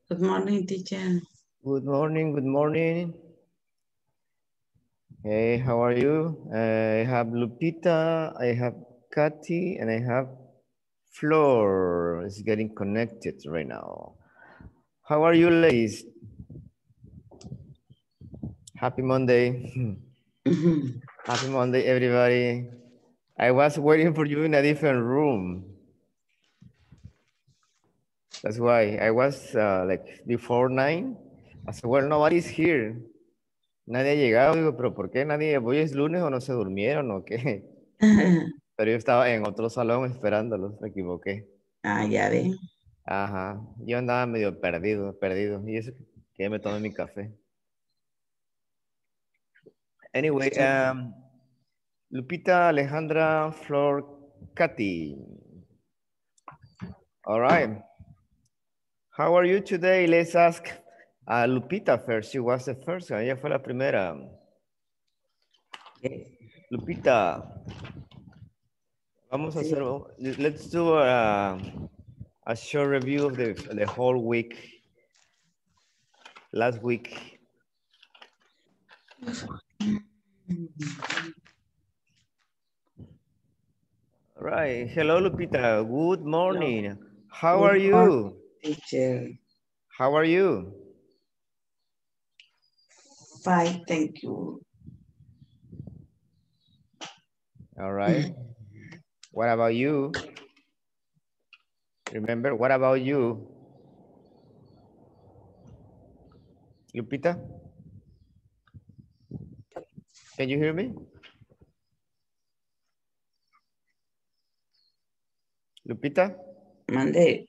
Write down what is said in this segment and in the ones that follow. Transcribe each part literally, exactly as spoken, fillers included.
Good morning, teacher. Good morning, good morning. Hey, how are you? Uh, I have Lupita, I have Kathy, and I have Flor. It's getting connected right now. How are you, ladies? Happy Monday. Happy Monday, everybody. I was waiting for you in a different room. That's why I was uh, like before nine. I said, well, nobody's here. Nadie ha llegado. Digo, pero ¿por qué nadie? ¿Hoy es lunes o no se durmieron o qué? Pero yo estaba en otro salón esperándolos, me equivoqué. Ah, ya ven. Ajá, yo andaba medio perdido, perdido. Y eso que ya me tomé mi café. Anyway, um, Lupita, Alejandra, Flor, Katy. All right. How are you today? Let's ask uh, Lupita first. She was the first one. Ella fue la primera. Lupita, vamos a hacer, let's do a, a short review of the, the whole week. Last week. All right. Hello, Lupita. Good morning. How Good are you? morning, teacher. How are you? Fine, thank you. All right. What about you? Remember, what about you? Lupita? Can you hear me? Lupita? Monday.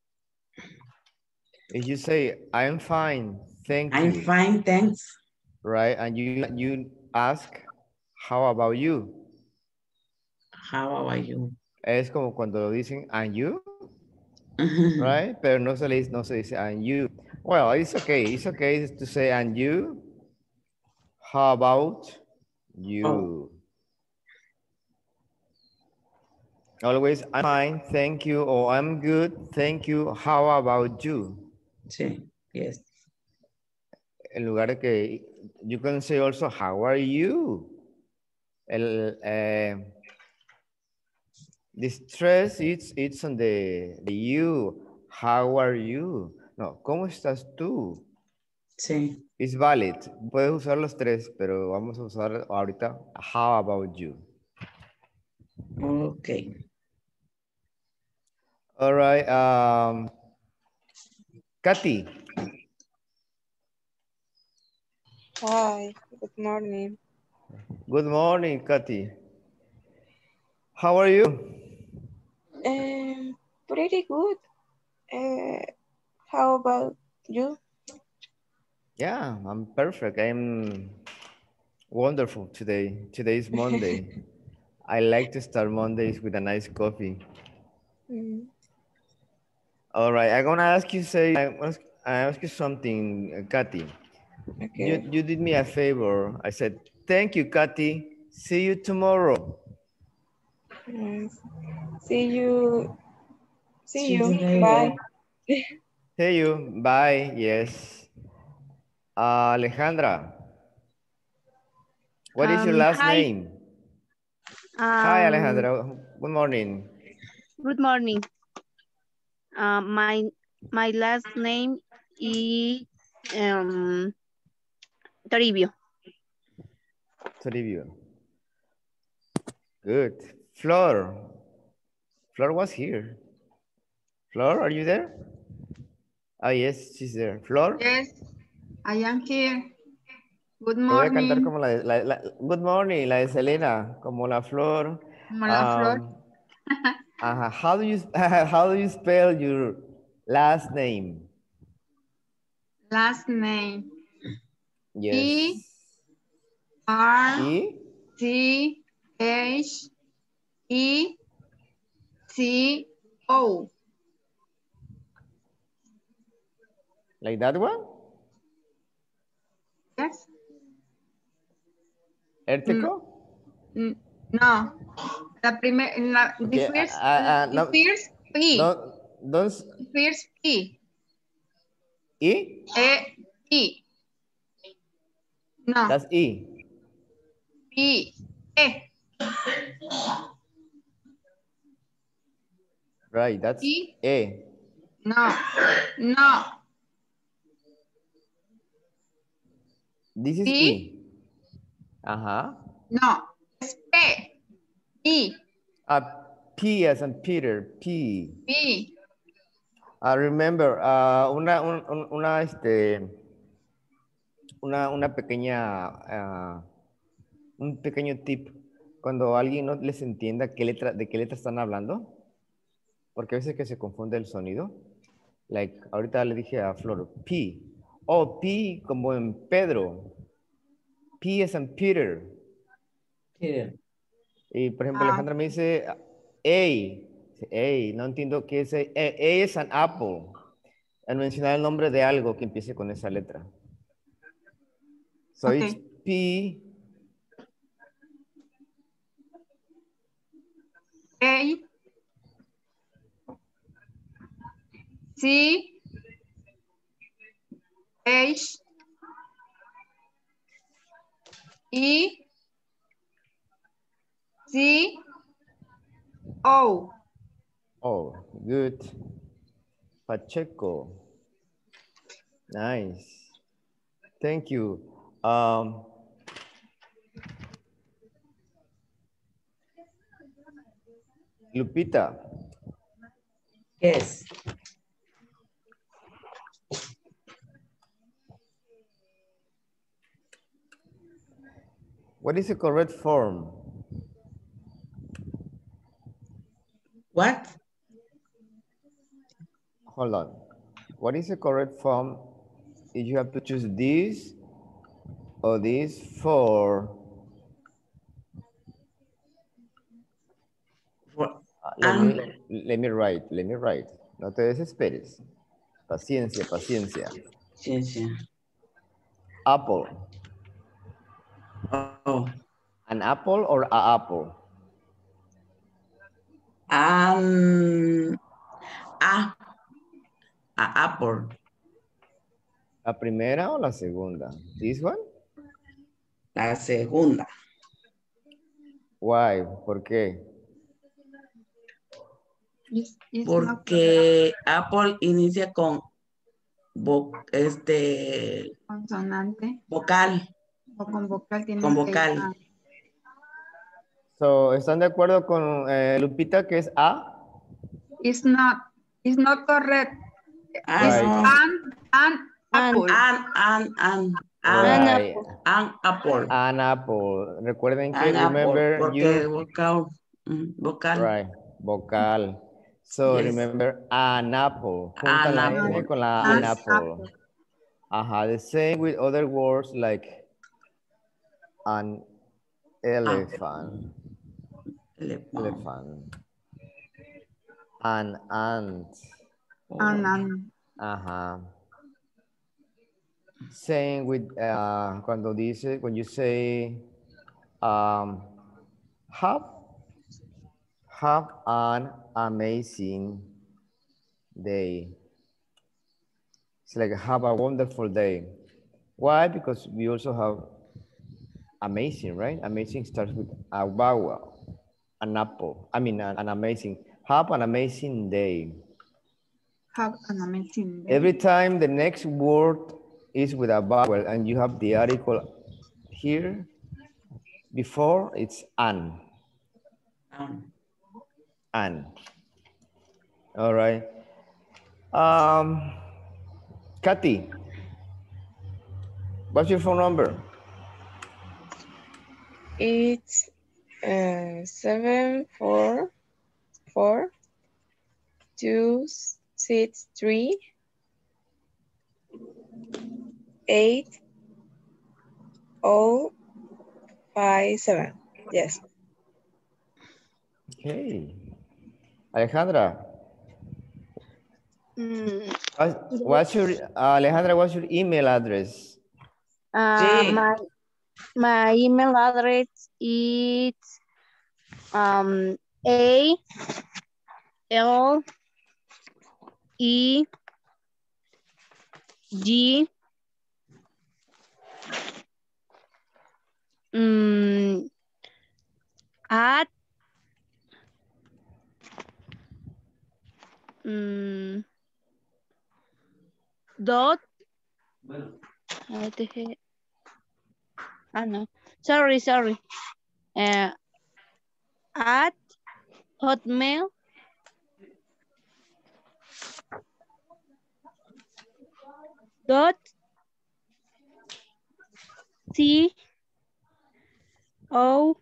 If you say, I'm fine, thank I'm you. fine, thanks. Right, and you, you ask, how about you? How are you? Es como cuando lo dicen, and you? Right? Pero no se, le, no se dice, and you. Well, it's okay. It's okay to say, and you? How about you? Oh. Always, I'm fine, thank you, or I'm good, thank you. How about you? Sí, yes. En lugar de que, you can say also, how are you? El, uh, the stress, it's, it's on the, the you. How are you? No, ¿cómo estás tú? Sí. It's valid. Puedes usar los tres, pero vamos a usar ahorita, how about you? Okay. All right. Um, Katy. Hi, good morning. Good morning, Katy. How are you? Um, pretty good. Uh, how about you? Yeah, I'm perfect. I'm wonderful today. Today is Monday. I like to start Mondays with a nice coffee. Mm. All right, I'm gonna ask you say I ask, I ask you something, Katy. Okay. You you did me a favor. I said thank you, Katy. See you tomorrow. Yes. See you. See, See you. you later. Bye. See you. Bye. Yes. Uh, Alejandra. What is your Um, last hi. name? Um, Hi, Alejandra. Good morning. Good morning. Uh, my my last name is um, Toribio. Toribio. Good. Flor. Flor was here. Flor, are you there? Ah, yes, she's there. Flor. Yes, I am here. Good Te voy a cantar morning, como la, de- la, la- Good morning, la de Selena, como la flor. como la flor. Um, uh, how do you how do you spell your last name? Last name. Yes. E R E T H E T O. Like that one? Yes. Erteco? Mm, no. La primer, la, the Okay. first, Uh, uh, the no, first P. no, don't. The first P. E? E, I. No. That's E. P, E. Right, that's E. E. No. No. This is P. E. Uh-huh. No. Es P. I. Uh, P as in Peter, P. P. I remember, uh, una, un, un- una, este, una, una pequeña, ah, un pequeño tip. Cuando alguien no les entienda qué letra, de qué letra están hablando, porque a veces que se confunde el sonido. Like, ahorita le dije a Flor, P. Oh, P como en Pedro. P es en Peter. Peter. Y por ejemplo, Ah. Alejandra me dice, A. A, no entiendo qué es A. A, A es an apple. Al mencionar el nombre de algo que empiece con esa letra. So Okay. it's P. A. C. H. E. C. O. Oh, good. Pacheco. Nice. Thank you. Um, Lupita. Yes. What is the correct form? What? Hold on. What is the correct form if you have to choose this or this for? For, Uh, let, um, me, let me write, let me write. No te desesperes. Paciencia, paciencia. yes, yeah. Apple. Oh. An apple or a apple? Um, a, a apple. ¿La primera o la segunda? This one? La segunda. Why? ¿Por qué? It's, it's not Porque Apple inicia con vo- este consonante vocal, o con vocal. Tiene con que- vocal. ah, So, ¿están de acuerdo con eh, Lupita que es A? It's not. It's not correct. Ah, It's Right. no. an, an apple. An, an, an, An an, Right. an apple. An apple. Recuerden que An apple, remember porque you. vocal, mm, vocal. Right. Vocal. So Yes. remember an apple. Junta An la apple. N con la An an Yes. apple. Ajá. The same with other words like an elephant. Elephant. Elephant. An ant. An, an. Ajá. Same with uh, cuando dice, when you say um, have, have an amazing day. It's like have a wonderful day. Why? Because we also have amazing, right? Amazing starts with a vowel, an apple. I mean, an, an amazing. Have an amazing day. Have an amazing day. Every time the next word is with a vowel and you have the article here, before it's an. An. An. All right. Um, Kathy, what's your phone number? It's uh, seven four four two six three eight oh five seven. Yes. Okay. Alejandra, Mm, what- what's your, uh, Alejandra, what's your email address? uh, Sí. my, my email address is um, A L E G. Mm, at. Mm, dot. I dejé. Ah, no. Sorry, sorry. Uh, at Hotmail. Dot. C. O.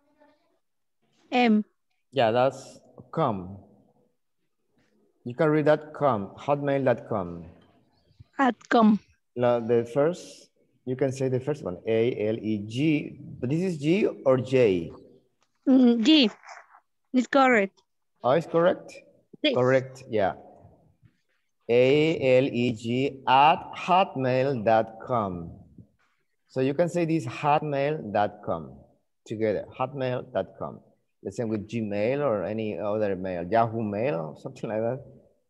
M. Yeah, that's com. You can read that com, hotmail dot com. At com. The first, you can say the first one, A L E G. But this is G or J? Mm, G. It's correct. Oh, it's correct? Yes. Correct, yeah. A L E G at hotmail dot com. So you can say this hotmail dot com together, hotmail dot com. The same with Gmail or any other mail, Yahoo Mail, something like that.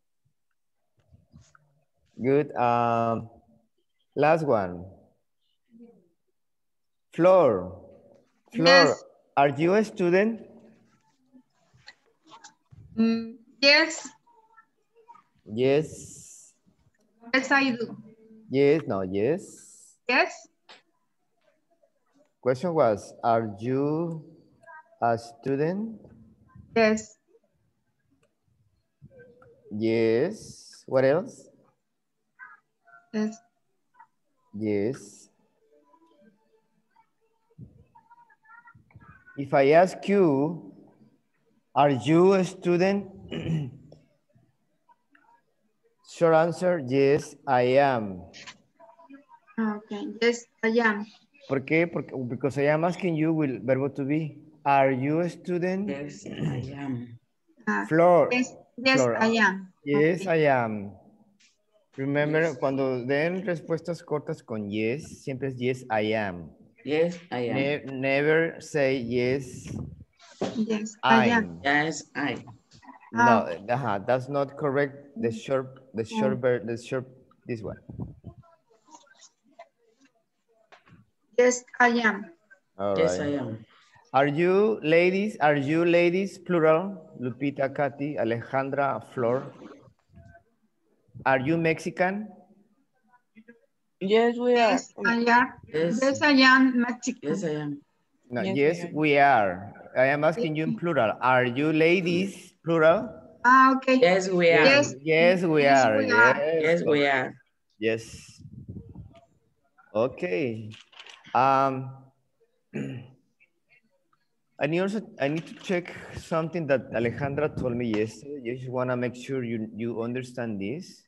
Good. Um, last one. Flor. Flor, Yes. are you a student? Mm, yes. Yes. Yes, I do. Yes, no, yes. Yes. Question was, are you a student? Yes. Yes. What else? Yes. Yes. If I ask you, are you a student? Short answer, yes, I am. Okay. Yes, I am. ¿Por qué? Porque, because I am asking you with verbo to be. Are you a student? Yes, I am. Ah, Flor. yes, yes, Flor. I am. Yes, Okay. I am. Remember, Yes. cuando den respuestas cortas con yes, siempre es yes, I am. Yes, I am. Ne- never say yes, Yes, I am. I'm. Yes, I. No, Ah, uh-huh, that's not correct. The short, the short, ver- the short, this one. yes, I am. All Yes, right. I am. Are you ladies, are you ladies, plural? Lupita, Katy, Alejandra, Flor. Are you Mexican? Yes, we are. Yes, I am. Yes. Yes, I am Mexican. Yes, I am. No, Yes, yes, I am. we are. I am asking you in plural. Are you ladies, plural? Ah, okay. Yes, we are. Yes. Yes, we Yes, are. we are. Yes, Yes, we correct. are. Yes. Okay. Um, I need also I need to check something that Alejandra told me yesterday. You just want to make sure you you understand this.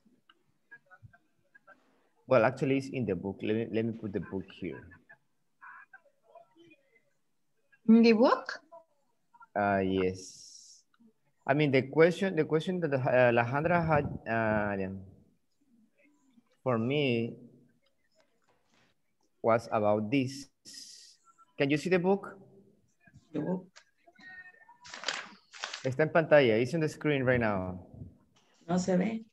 Well, actually, it's in the book. Let me let me put the book here. In the book? Uh, yes. I mean the question the question that uh, Alejandra had uh, for me was about this. Can you see the book? The book? Está en pantalla. It's on the screen right now. No se ve.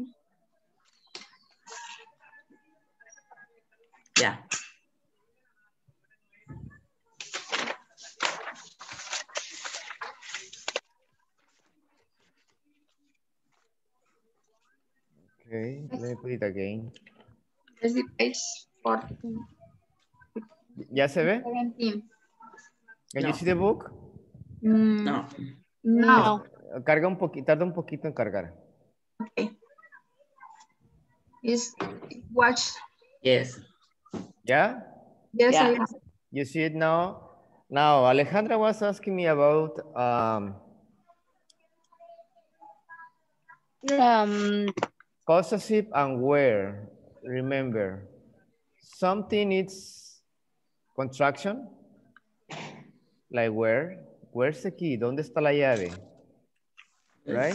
Ya. Okay, let me put it again. Es the page fourteen. ¿Ya se ve? seventeen. Can No. you see the book? Mm, No. no. Carga un poquito, tarda un poquito en cargar. Okay. Is watch. ¿Ya? Yes, Yeah. I am. You see it now? Now, Alejandra was asking me about um, Um, possessive and where. Remember, something is contraction, like where. Where's the key? ¿Dónde está la llave? Right?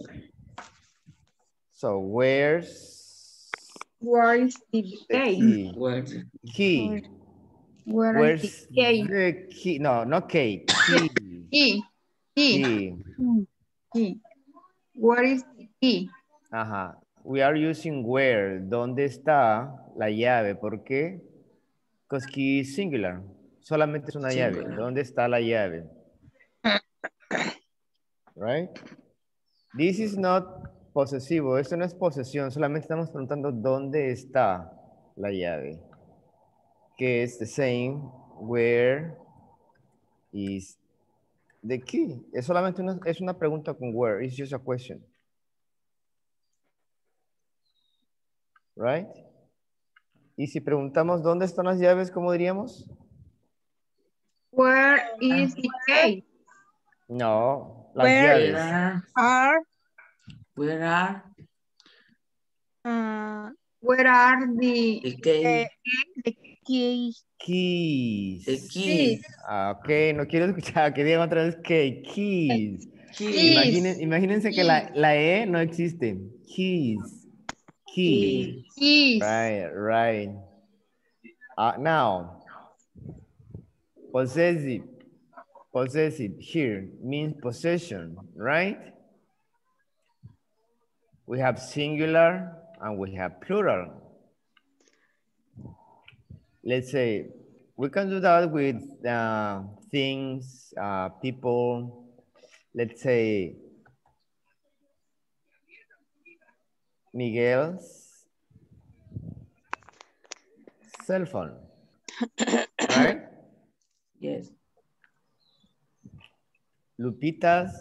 So, where's Where is the the key? key? Word. Key. Where Where's is the key? the key? No, not key. Key. Key. Key. Key. Key. Where is the key? Ajá. we are using where. ¿Dónde está la llave? ¿Por qué? Because key is singular. Solamente es una llave. Singular. ¿Dónde está la llave? Right? This is not posesivo. Esto no es posesión. Solamente estamos preguntando dónde está la llave. Que es the same. Where is the key? Es solamente una, es una pregunta con where. It's just a question. Right? Y si preguntamos dónde están las llaves, ¿cómo diríamos? Where is the key? No, las Where llaves. Where are, Are where are uh, Where are the the key? the keys? Keys. The keys? keys. Ah, ok, no quiero escuchar que digan otra vez que keys. Keys. Imaginen, imagínense que la, la E no existe. Keys. Key. Keys. Keys. Right, right. Uh, now, possessive. Possessive here means possession, right? We have singular and we have plural. Let's say, we can do that with uh, things, uh, people. Let's say, Miguel's cell phone, right? Yes. Lupita's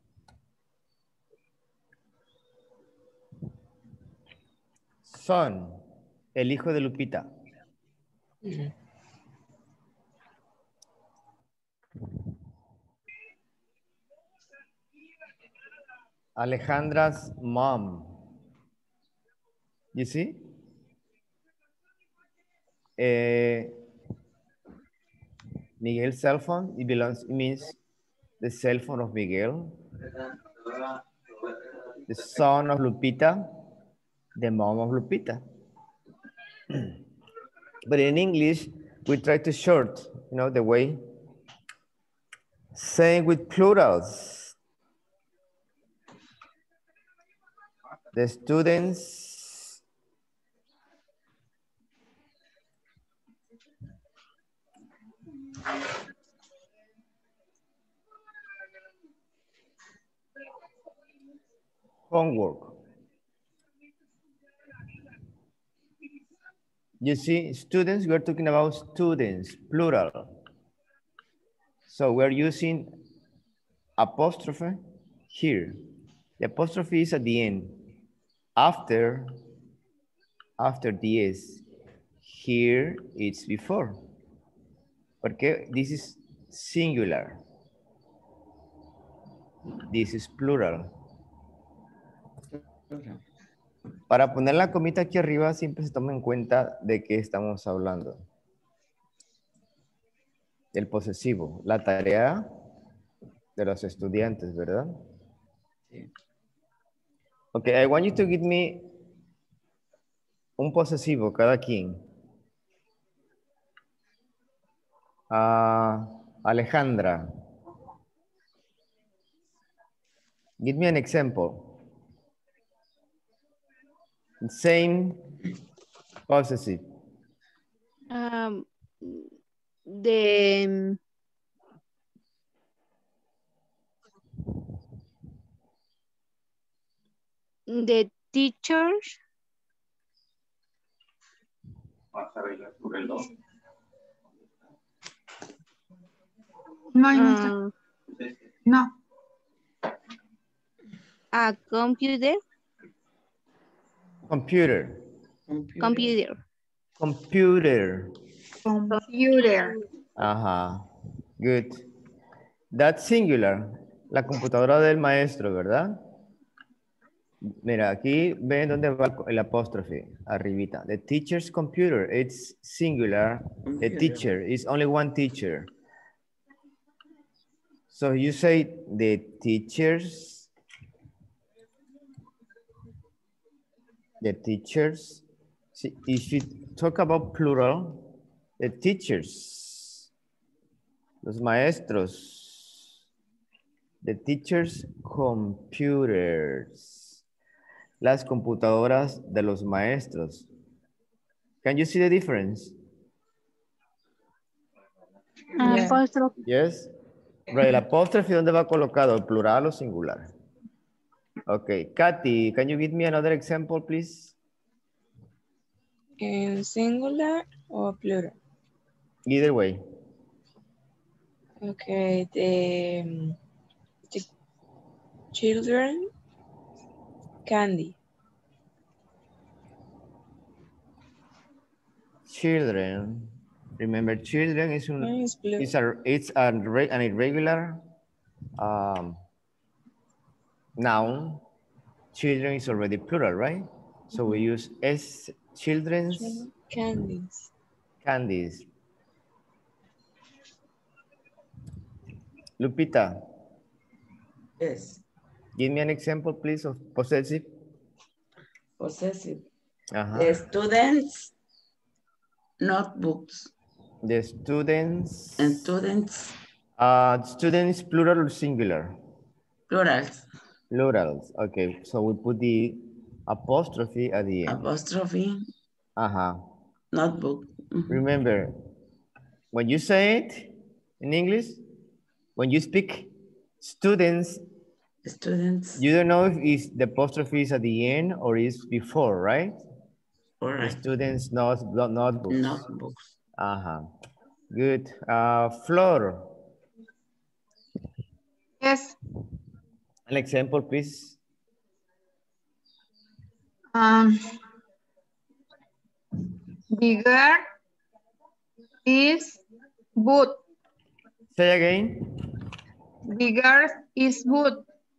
son, el hijo de Lupita. Mhm. Alejandra's mom. You see? Eh, Miguel's cell phone, it belongs, it means the cell phone of Miguel. The son of Lupita, the mom of Lupita. But in English, we try to short, you know, the way. Same with plurals. The students homework. You see, students, we're talking about students, plural. So we're using apostrophe here. The apostrophe is at the end. After, after the S. Here it's before. Porque this is singular. This is plural. Para poner la comita aquí arriba, siempre se toma en cuenta de qué estamos hablando. El posesivo, la tarea de los estudiantes, ¿verdad? Sí. Okay, I want you to give me un posesivo cada quien. Uh, Alejandra. Give me an example. Same possessive. Um, the the teachers No, hay no. uh, No. a computer Computer. Computer. computer Computer. Computer. Ajá. Good. That's singular. La computadora del maestro, ¿verdad? Mira, aquí ven dónde va el apóstrofe, arribita. The teacher's computer, it's singular. The Computer. teacher is only one teacher. So you say the teachers, the teachers. See, if you talk about plural, the teachers, los maestros, the teachers' computers. las computadoras de los maestros. Can you see the difference? Yeah. Apostrophe. Yes. Right, el apóstrofe, ¿dónde va colocado? ¿Plural o singular? Okay, Katy, can you give me another example, please? In singular or plural? Either way. Okay, the, um, the children candy. Children. Remember, children is, un, Mine is plural. is a, it's a, re- an irregular um, noun. Children is already plural, right? So we use S, children's Children candies. candies. Lupita, Yes. give me an example, please, of possessive. Possessive. Uh-huh. The students' notebooks. The students. And students' Uh, students, plural or singular? plurals. Plurals. Okay, so we put the apostrophe at the end. Apostrophe. Uh-huh. Notebook. Mhm. Remember, when you say it in English, when you speak students, Students. you don't know if it's the apostrophe is at the end or is before, right? All The right. students' not, not, notebooks. Notebooks. Uh-huh. Good. Uh, Flor, Yes. an example, please. Um, the girl is good. Say again. The girl is good.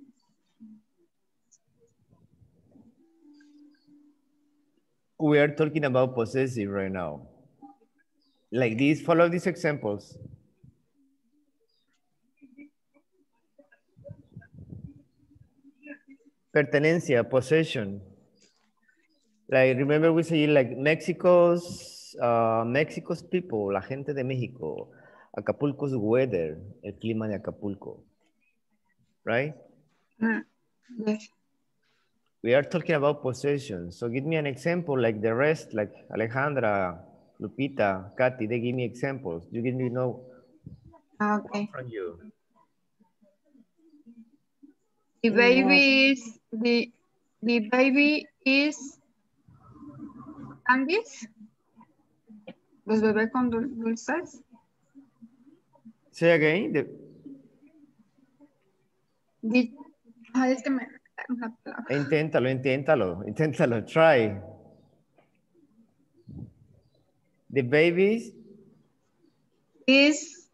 We are talking about possessive right now. Like these, follow these examples. Pertenencia, possession. Like, remember we say like Mexico's, uh, Mexico's people, la gente de México. Acapulco's weather, el clima de Acapulco. Right? Mm, yes. We are talking about possession. So give me an example like the rest, like Alejandra, Lupita, Katy, they give me examples. You give me know Okay. from you. The baby is the the baby is candies. Los bebés con dul- dulces. Say again. The, The, ah, es que me una palabra. inténtalo, inténtalo, inténtalo. Try. The babies. Is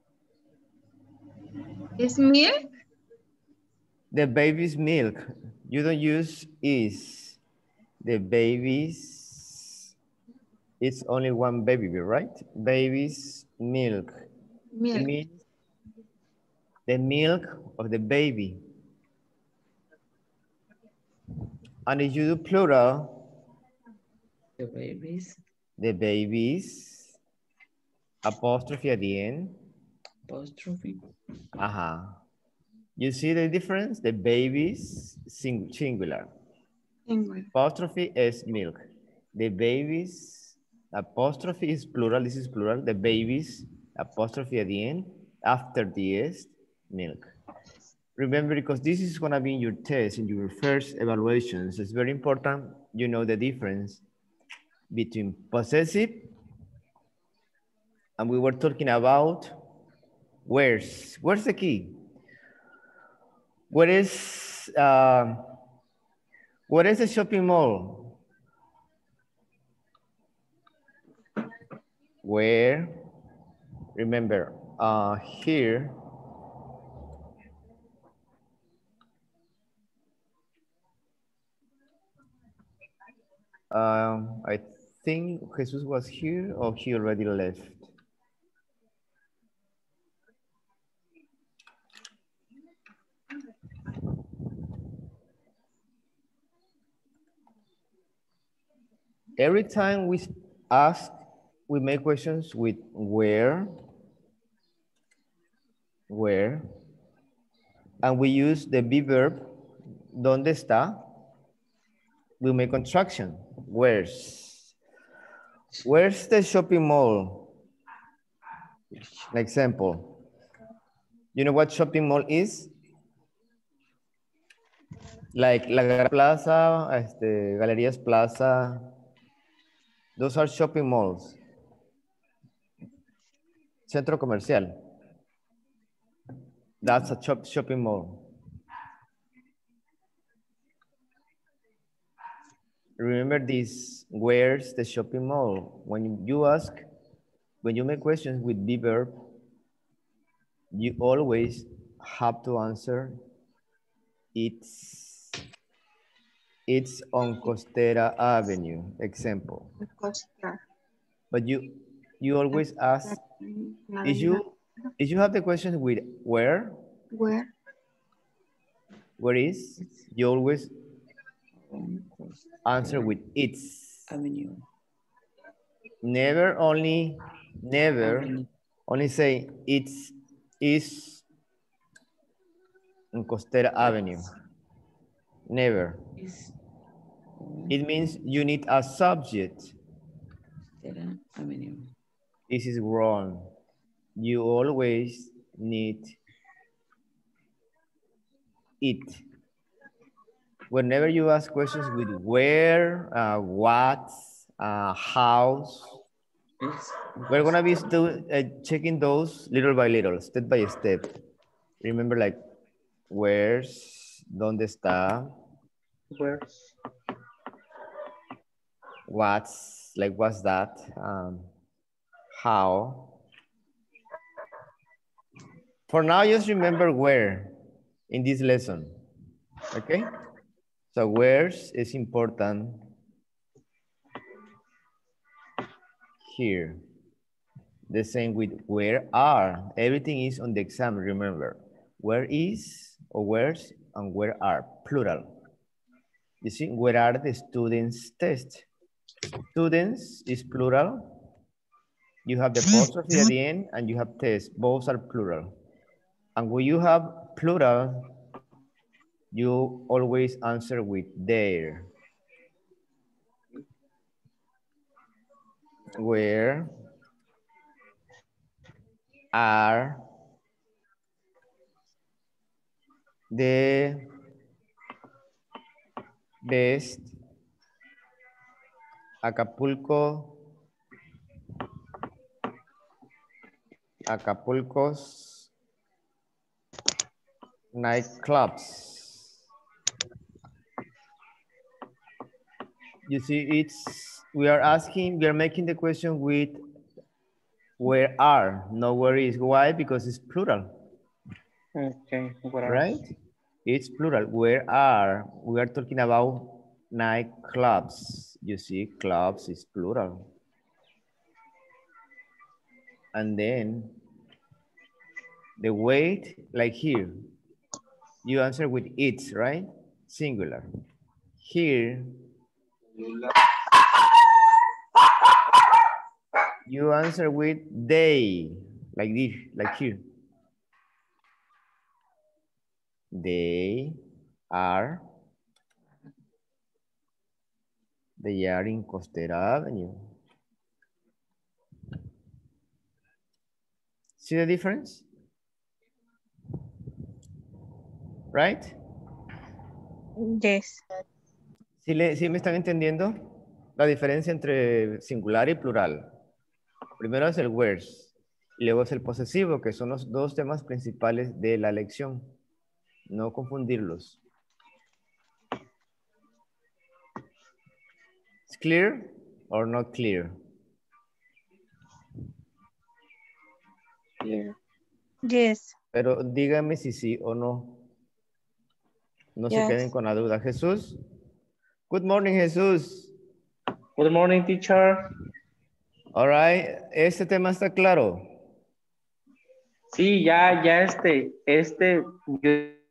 is milk. The baby's milk. You don't use is. The baby's. It's only one baby, right? Baby's milk. Milk. It means the milk of the baby. And if you do plural, The babies. the babies, apostrophe at the end. Apostrophe. Uh-huh. You see the difference? The babies, sing singular. Singular. Apostrophe is milk. The babies, apostrophe is plural. This is plural. The babies, apostrophe at the end. After the S, milk. Remember, because this is going to be in your test, in your first evaluations, it's very important you know the difference between possessive, and we were talking about where's. Where's the key? Where is, uh, where is the shopping mall? Where, remember, uh, here, um, I think Jesus was here or he already left. Every time we ask, we make questions with where, where, and we use the be verb, ¿dónde está? we make contraction. Where's? Where's the shopping mall? An example. You know what shopping mall is? Like La Gran Plaza, este, Galerías Plaza. Those are shopping malls. Centro comercial. That's a shop, shopping mall. Remember this, where's the shopping mall? When you ask, when you make questions with the verb, you always have to answer, it's, it's on Costera Avenue, example. Costa. But you, you always ask, if you, if you have the question with where, Where? where is, you always On Coast answer with it's. Avenue. Never only, never, Avenue. only say it's, is on Costera Avenue. Never. Is It means you need a subject. Costera Avenue. This is wrong. You always need it. Whenever you ask questions with where, uh, what, uh, house, Is we're gonna be still uh, checking those little by little, step by step. Remember, like, where's, dónde está, Where's what's, like, what's that, um, how. For now, just remember where in this lesson, okay? So where's is important here. The same with where are. Everything is on the exam, remember. Where is or where's and where are, plural. You see, where are the students' test? Students is plural. You have the apostrophe at the end and you have test. Both are plural. And when you have plural, you always answer with their. Where are the best Acapulco, Acapulco's nightclubs? You see, it's, we are asking, we are making the question with where are, not where is. Why? Because it's plural. okay? Where are Right? It's plural. Where are? We are talking about nightclubs. You see, clubs is plural. And then the weight, like here, you answer with it's, right? Singular. Here, you answer with they, like this, like here. They are, they are in Costera Avenue. See the difference? Right? Yes. ¿Sí, le, ¿Sí me están entendiendo? La diferencia entre singular y plural. Primero es el where's y luego es el posesivo, que son los dos temas principales de la lección. No confundirlos. ¿Es clear or not clear? Clear. Yes. Pero dígame si sí o no. No se Yes. queden con la duda. Jesús. Good morning, Jesús. Good morning, teacher. All right. ¿Este tema está claro? Sí, ya, ya este, este, yo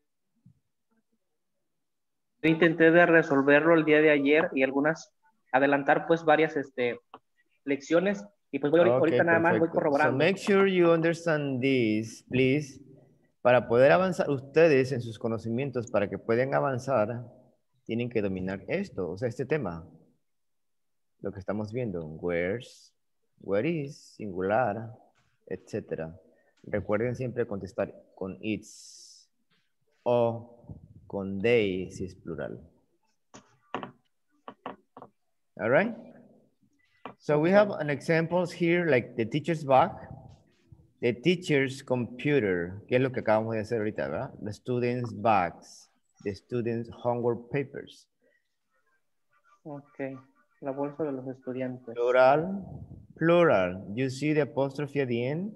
intenté de resolverlo el día de ayer y algunas, adelantar pues varias este, lecciones y pues voy ahorita, Ok, ahorita nada más voy perfecto. So corroborando. make sure you understand this, please, para poder avanzar ustedes en sus conocimientos, para que puedan avanzar. tienen que dominar esto, o sea, este tema. Lo que estamos viendo, where's, where is, singular, etcétera. Recuerden siempre contestar con it's o con they si es plural. All right? So we have an examples here like the teacher's bag, the teacher's computer, que es lo que acabamos de hacer ahorita, ¿verdad? The students' bags, the students' homework papers. Ok. La bolsa de los estudiantes. Plural, plural. You see the apostrophe at the end?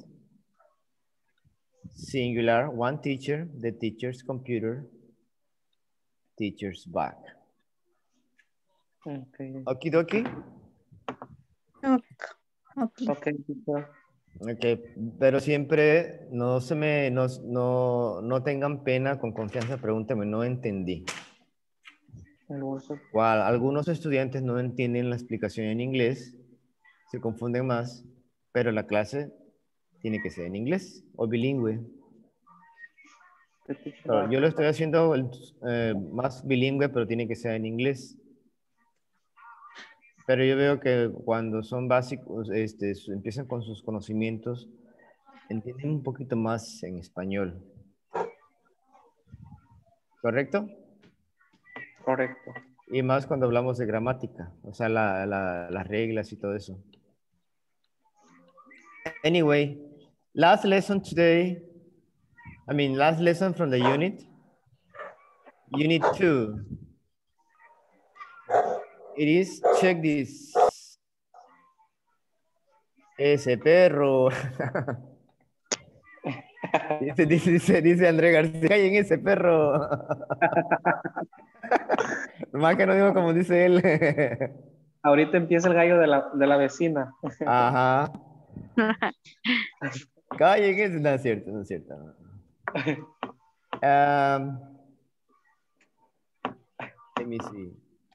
Singular, one teacher, the teacher's computer, teacher's bag. Ok. Okie dokie. Okay. Ok, teacher. Ok, pero siempre no se me, no, no, no tengan pena, con confianza, pregúntame, no entendí. El bolso. Igual, algunos estudiantes no entienden la explicación en inglés, se confunden más, pero la clase tiene que ser en inglés o bilingüe. The teacher Pero bag. yo lo estoy haciendo el, eh, más bilingüe, pero tiene que ser en inglés. Pero yo veo que cuando son básicos, este, su- empiezan con sus conocimientos, entienden un poquito más en español. ¿Correcto? Correcto. Y más cuando hablamos de gramática, o sea, la- la- las reglas y todo eso. Anyway, last lesson today, I mean, last lesson from the unit, unit two. It is, check this. Ese perro. Dice, dice, dice, dice André García, callen ese perro. Más que no digo como dice él. Ahorita empieza el gallo de la, de la vecina. Ajá. Callen ese, no es cierto, no es cierto. Um, let me see.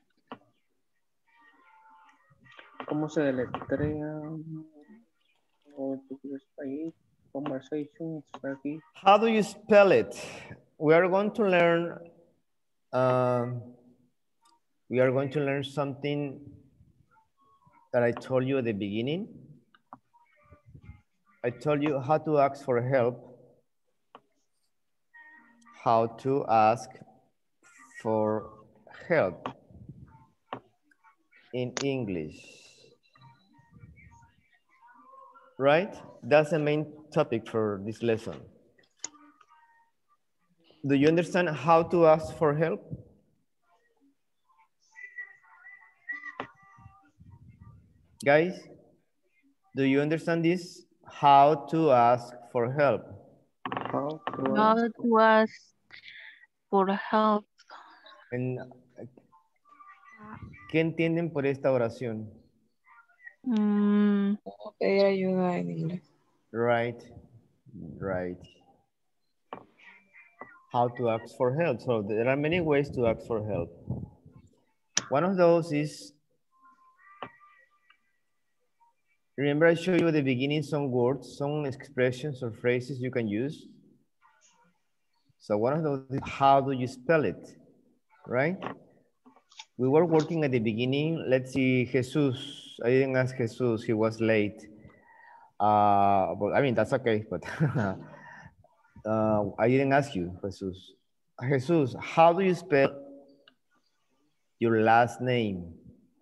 ¿Cómo se deletrea? Conversations. Aquí. How do you spell it? We are going to learn, um, we are going to learn something that I told you at the beginning. I told you how to ask for help, how to ask for help in English, right? That's the main topic for this lesson. Do you understand how to ask for help? Guys, do you understand this? How to ask for help? How to How ask. to ask for help. En- ¿Qué entienden por esta oración? Mm, ¿Cómo pedir ayuda en inglés? Right, right. How to ask for help. So there are many ways to ask for help. One of those is, remember I showed you at the beginning some words, some expressions or phrases you can use. So one of those is, how do you spell it, right? We were working at the beginning. Let's see, Jesus. I didn't ask Jesus, he was late. Uh, but I mean, that's okay, but uh, I didn't ask you, Jesus. Jesus, how do you spell your last name?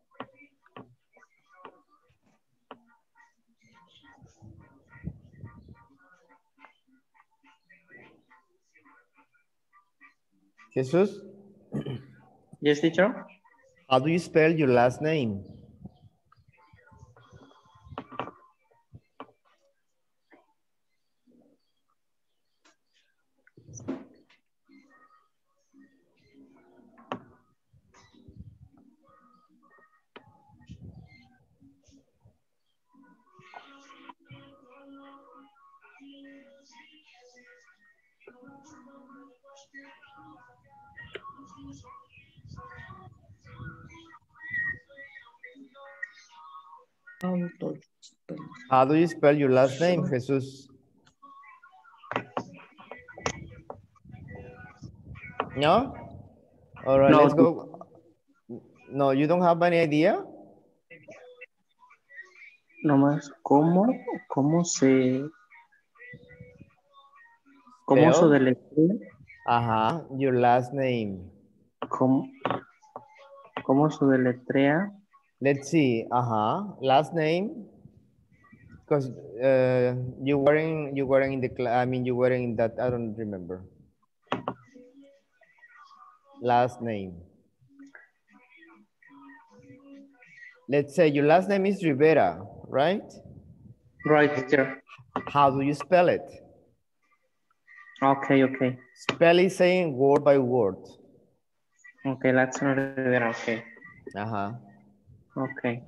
Jesus, Yes, teacher. how do you spell your last name? How do you spell your last name, Jesus? No? All right, No. let's go. No, you don't have any idea? Nomás, ¿cómo, cómo se, cómo se Spell? deletrea? Ajá, your last name. ¿Cómo, cómo se deletrea? Let's see, ajá, last name. Because uh, you weren't, you weren't in the class, I mean, you weren't in that, I don't remember. Last name. Let's say your last name is Rivera, right? Right there. How do you spell it? Okay, okay. Spell is saying word by word. Okay, that's not Rivera, okay. Uh-huh. Okay.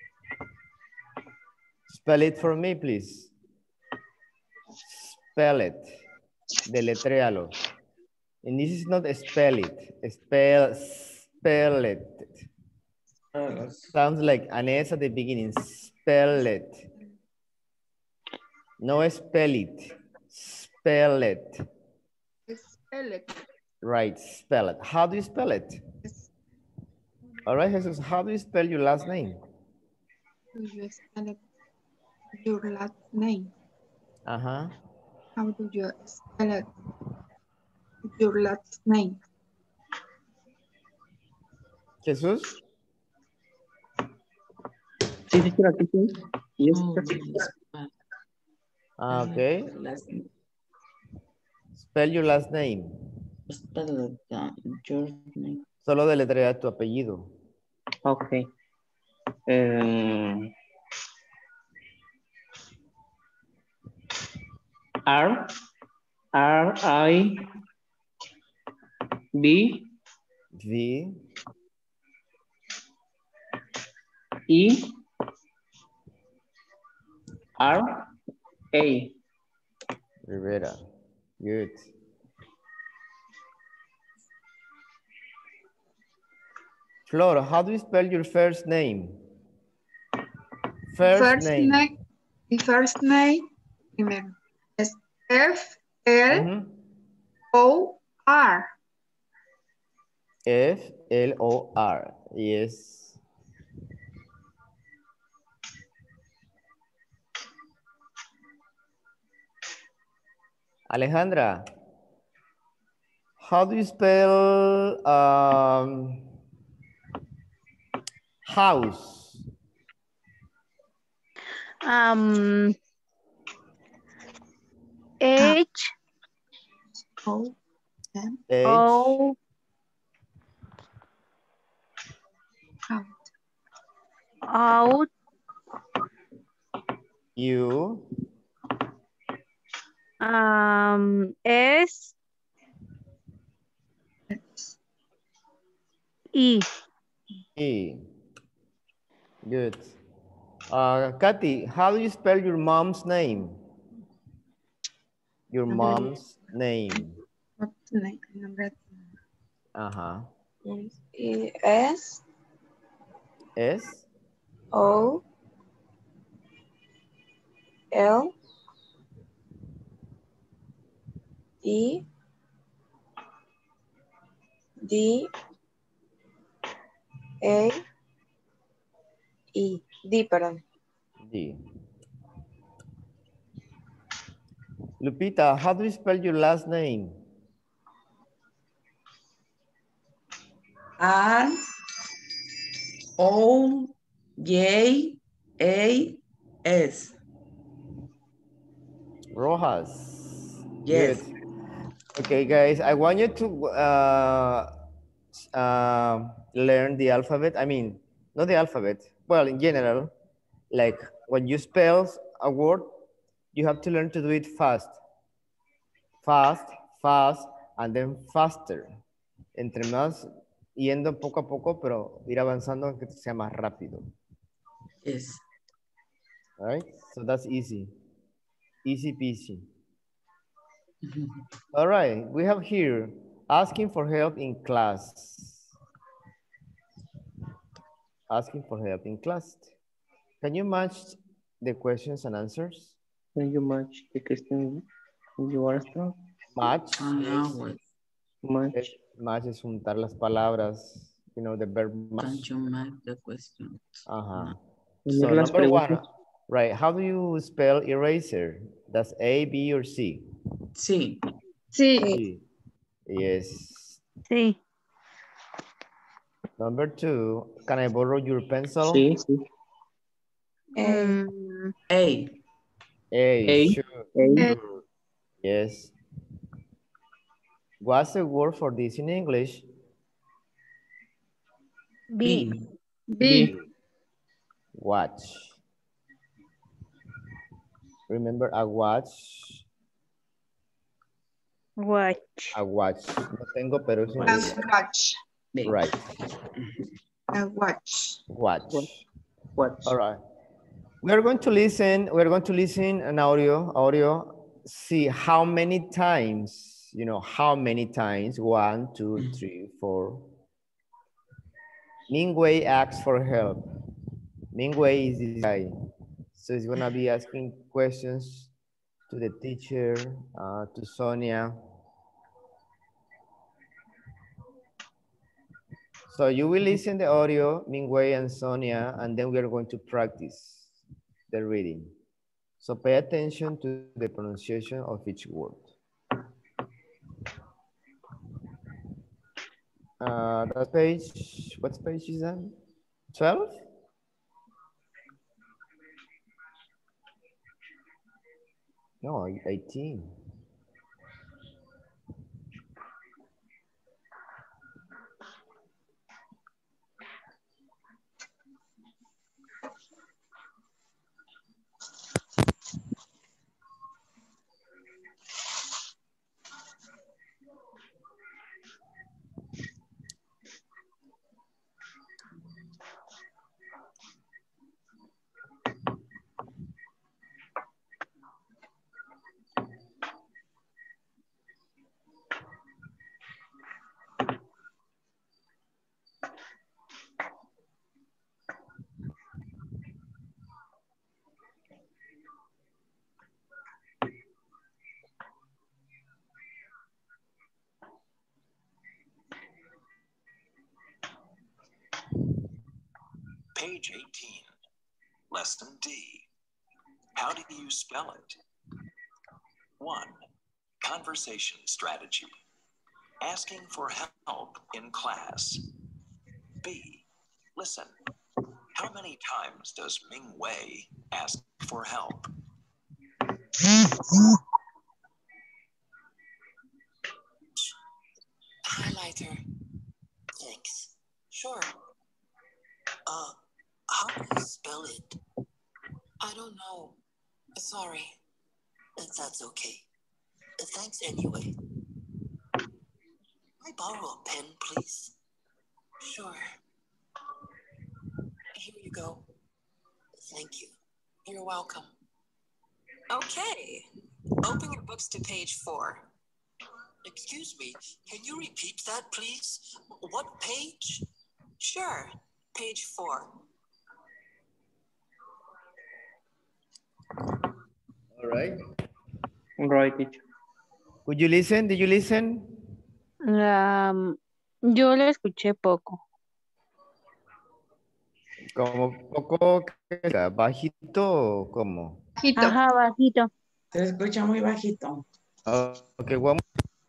Spell it for me, please. Spell it. Deletréalo. And this is not spell it. Spell, spell it. Sounds like an S at the beginning. Spell it. No spell it. Spell it. Spell it. Right, spell it. How do you spell it? All right, Jesus, how do you spell your last name? Do you spell it? Your last name. Uh-huh. How do you spell it? Your last name. Jesus? Sí, sí, sí, aquí sí. Yes, Oh, sir. yes, but, Ah, uh, okay. last, Spell your last name. spell it, uh, your name. Solo deletrea tu apellido. Okay. Um, R, R, I, B, V, E, R, A. Rivera. Good. Flora, how do you spell your first name? First, First name. name. The first name. Primero. Es F L Mhm. O R. F L O R. Yes. Alejandra, how do you spell um, house? Um, H O M H O out. out U um S E. E. Good. Uh, Kathy, how do you spell your mom's name? Your mom's name. What's the name? Nombre. Uh-huh. E S S O L E D A E D, perdón. D. Lupita, how do you spell your last name? R O J A S. Rojas. Yes. Good. Okay, guys, I want you to uh, uh, learn the alphabet. I mean, not the alphabet. Well, in general, like when you spell a word, you have to learn to do it fast. Fast, fast, and then faster. Entre más, yendo poco a poco, pero ir avanzando en que sea más rápido. Yes. All right, so that's easy. Easy peasy. All right, we have here asking for help in class. Asking for help in class. Can you match the questions and answers? Can you match the question you are Match. Ah, well. Match. Es, match es juntar las palabras you know, the verb Don't must. you mark the question? Uh-huh. Unir So las number one, preguntas. right, how do you spell eraser? That's A, B, or C? Sí. Sí. C. Yes. Sí. Number two, can I borrow your pencil? Sí, sí. A. Mm, A. A, A. sure. A. A. Yes. What's the word for this in English? B. B. B. Watch. Remember a watch? Watch. A watch. No tengo, pero es un A libro. watch. B. Right. A watch. Watch. Watch. All right. We're going to listen. We're going to listen an audio. Audio. See how many times. You know how many times. One, two, three, four. Mingwei asks for help. Mingwei is this guy. So he's gonna be asking questions to the teacher, uh, to Sonia. So you will listen the audio, Mingwei and Sonia, and then we are going to practice the reading. So pay attention to the pronunciation of each word. Uh, that page, what page is that? twelve? No, eighteen. Page eighteen, Lesson D. How do you spell it? One, conversation strategy. Asking for help in class. B, listen. How many times does Ming Wei ask for help? Highlighter. Thanks. Sure. Uh, how do you spell it? I don't know. Sorry. That's okay. Thanks anyway. Can I borrow a pen, please? Sure. Here you go. Thank you. You're welcome. Okay. Open your books to page four. Excuse me, can you repeat that, please? What page? Sure, page four. All right. Right, teacher. Could you listen? Did you listen? Um, yo le escuché poco. Como poco, ¿qué era? ¿Bajito o cómo? Bajito. Ajá, bajito. Se escucha muy bajito. Uh, okay, one.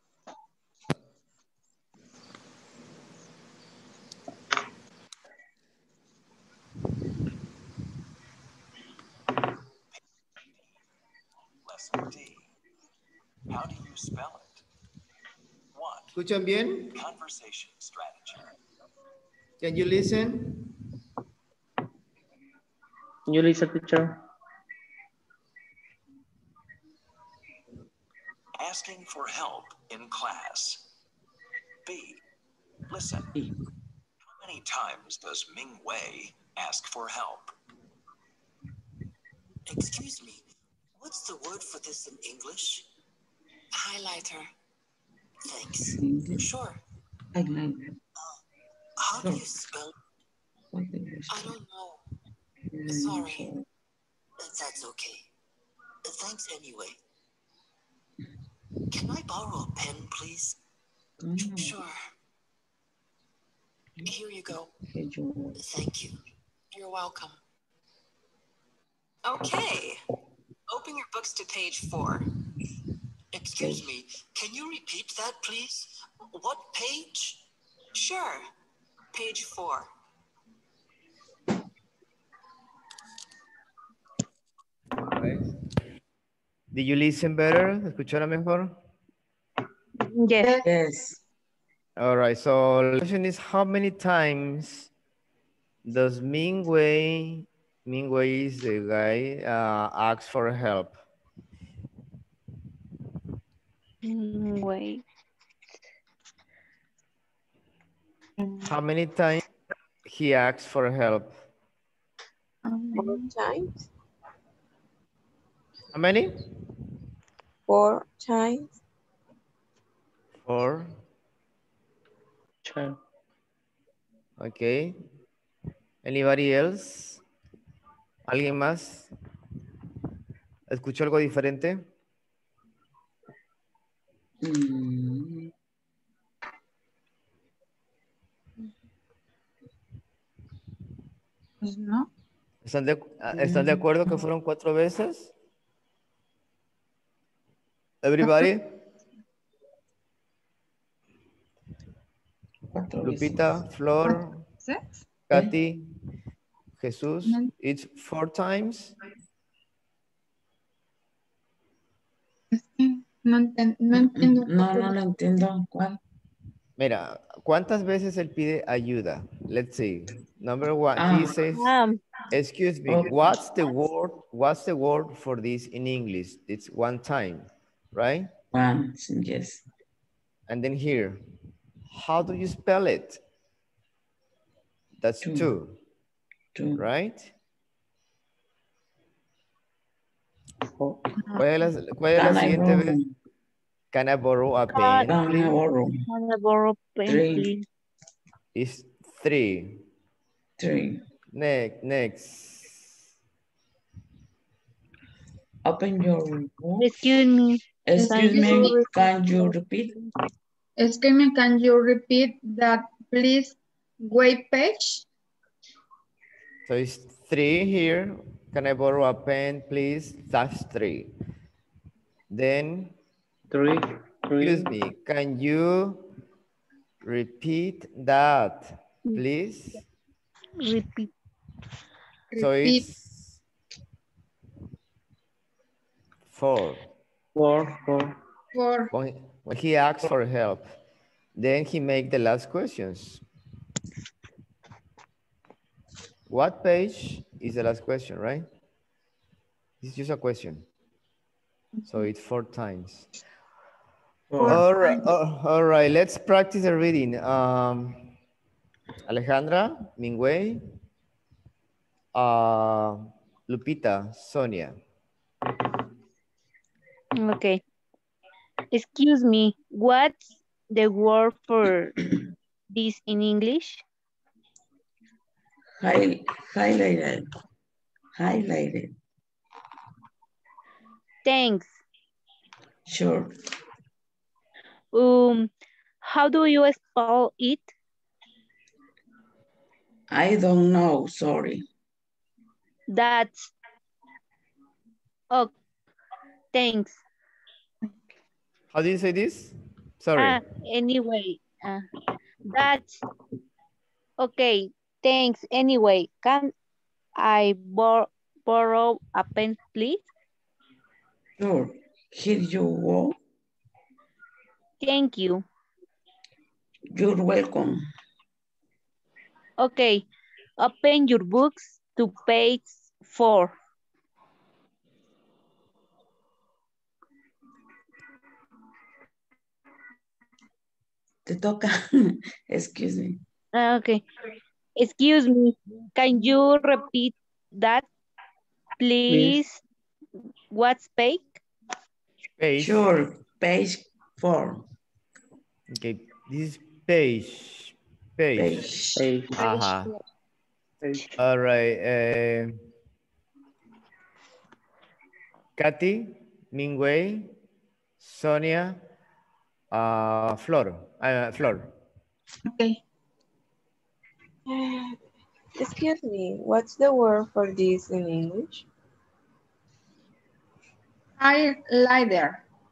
Lesson D. How do you spell it? One, ¿Escuchan bien? conversation strategy. Can you listen? You listen, teacher. Asking for help in class. B, listen. B. How many times does Ming Wei ask for help? Excuse me, what's the word for this in English? Highlighter. Thanks. English. Sure. Highlighter. How do Sure. you spell? What English? I don't know. Mm, Sorry. sure. That's okay. Thanks anyway. Can I borrow a pen, please? Mm. Sure. Here you go. Here you Thank you. You're welcome. Okay. Open your books to page four. Excuse me, can you repeat that, please? What page? Sure. Page four. Right. Did you listen better? ¿Escucharon mejor? Yes. Yes. All right, so the question is how many times does Mingwei, Mingwei is the guy, uh, ask for help? Mm, Wait. How many times he asks for help? Four times. How many? Four times. Four. Sure. Okay. Anybody else? ¿Alguien más? ¿Escuchó algo diferente? Mm, Pues no. ¿Están de, ¿Están de acuerdo que fueron cuatro veces? Everybody? cuatro Lupita, veces. Flor, ¿Six? Katy, Jesús. No. It's four times. Es que no, enten- no entiendo. No, no lo entiendo. ¿Cuál? Mira, ¿cuántas veces él pide ayuda? Let's see. Number one, Ah. he says, Um, excuse me, Okay. what's the word, what's the word for this in English? It's one time, right? One, yes. And then here, how do you spell it? That's Two. two, Two. right? Oh, ¿Cuál es la, cuál es la Can I siguiente borrow? vez? Can I borrow a Can- pen, Can I please? borrow? can I borrow pen, Three. please? It's three. Three. Next, next. Open your book. Excuse me. Excuse Can me, you can you repeat? repeat? Excuse me, can you repeat that, please? Wait page. So it's three here. Can I borrow a pen, please? That's three. Then, three, three. excuse me, can you repeat that, please? Repeat. So Repeat. it's four. Four, four. For When, when he asks for help, then he make the last questions. What page is the last question, right? It's just a question. So it's four times. Four. All right, uh, all right, let's practice the reading. Um, Alejandra, Mingwei, uh, Lupita, Sonia. Okay. Excuse me. What's the word for this in English? High, highlighted. Highlighted. Thanks. Sure. Um, how do you spell it? I don't know, sorry. That's. Oh, thanks. How do you say this? Sorry. Ah, anyway, uh, that's okay. Thanks. Anyway, can I bor borrow a pen, please? Sure. Here you go. Thank you. You're welcome. Okay, open your books to page four. Te toca. Excuse me. Ah, okay. Excuse me. Can you repeat that, please? What's page? Page. Sure. Page four. Okay, this is page. Page. Page. Page. Ajá. Page. All right. Uh, Katy, Mingwei, Sonia, uh, Flor. Uh, Flor. okay. Excuse me, what's the word for this in English? Highlighter.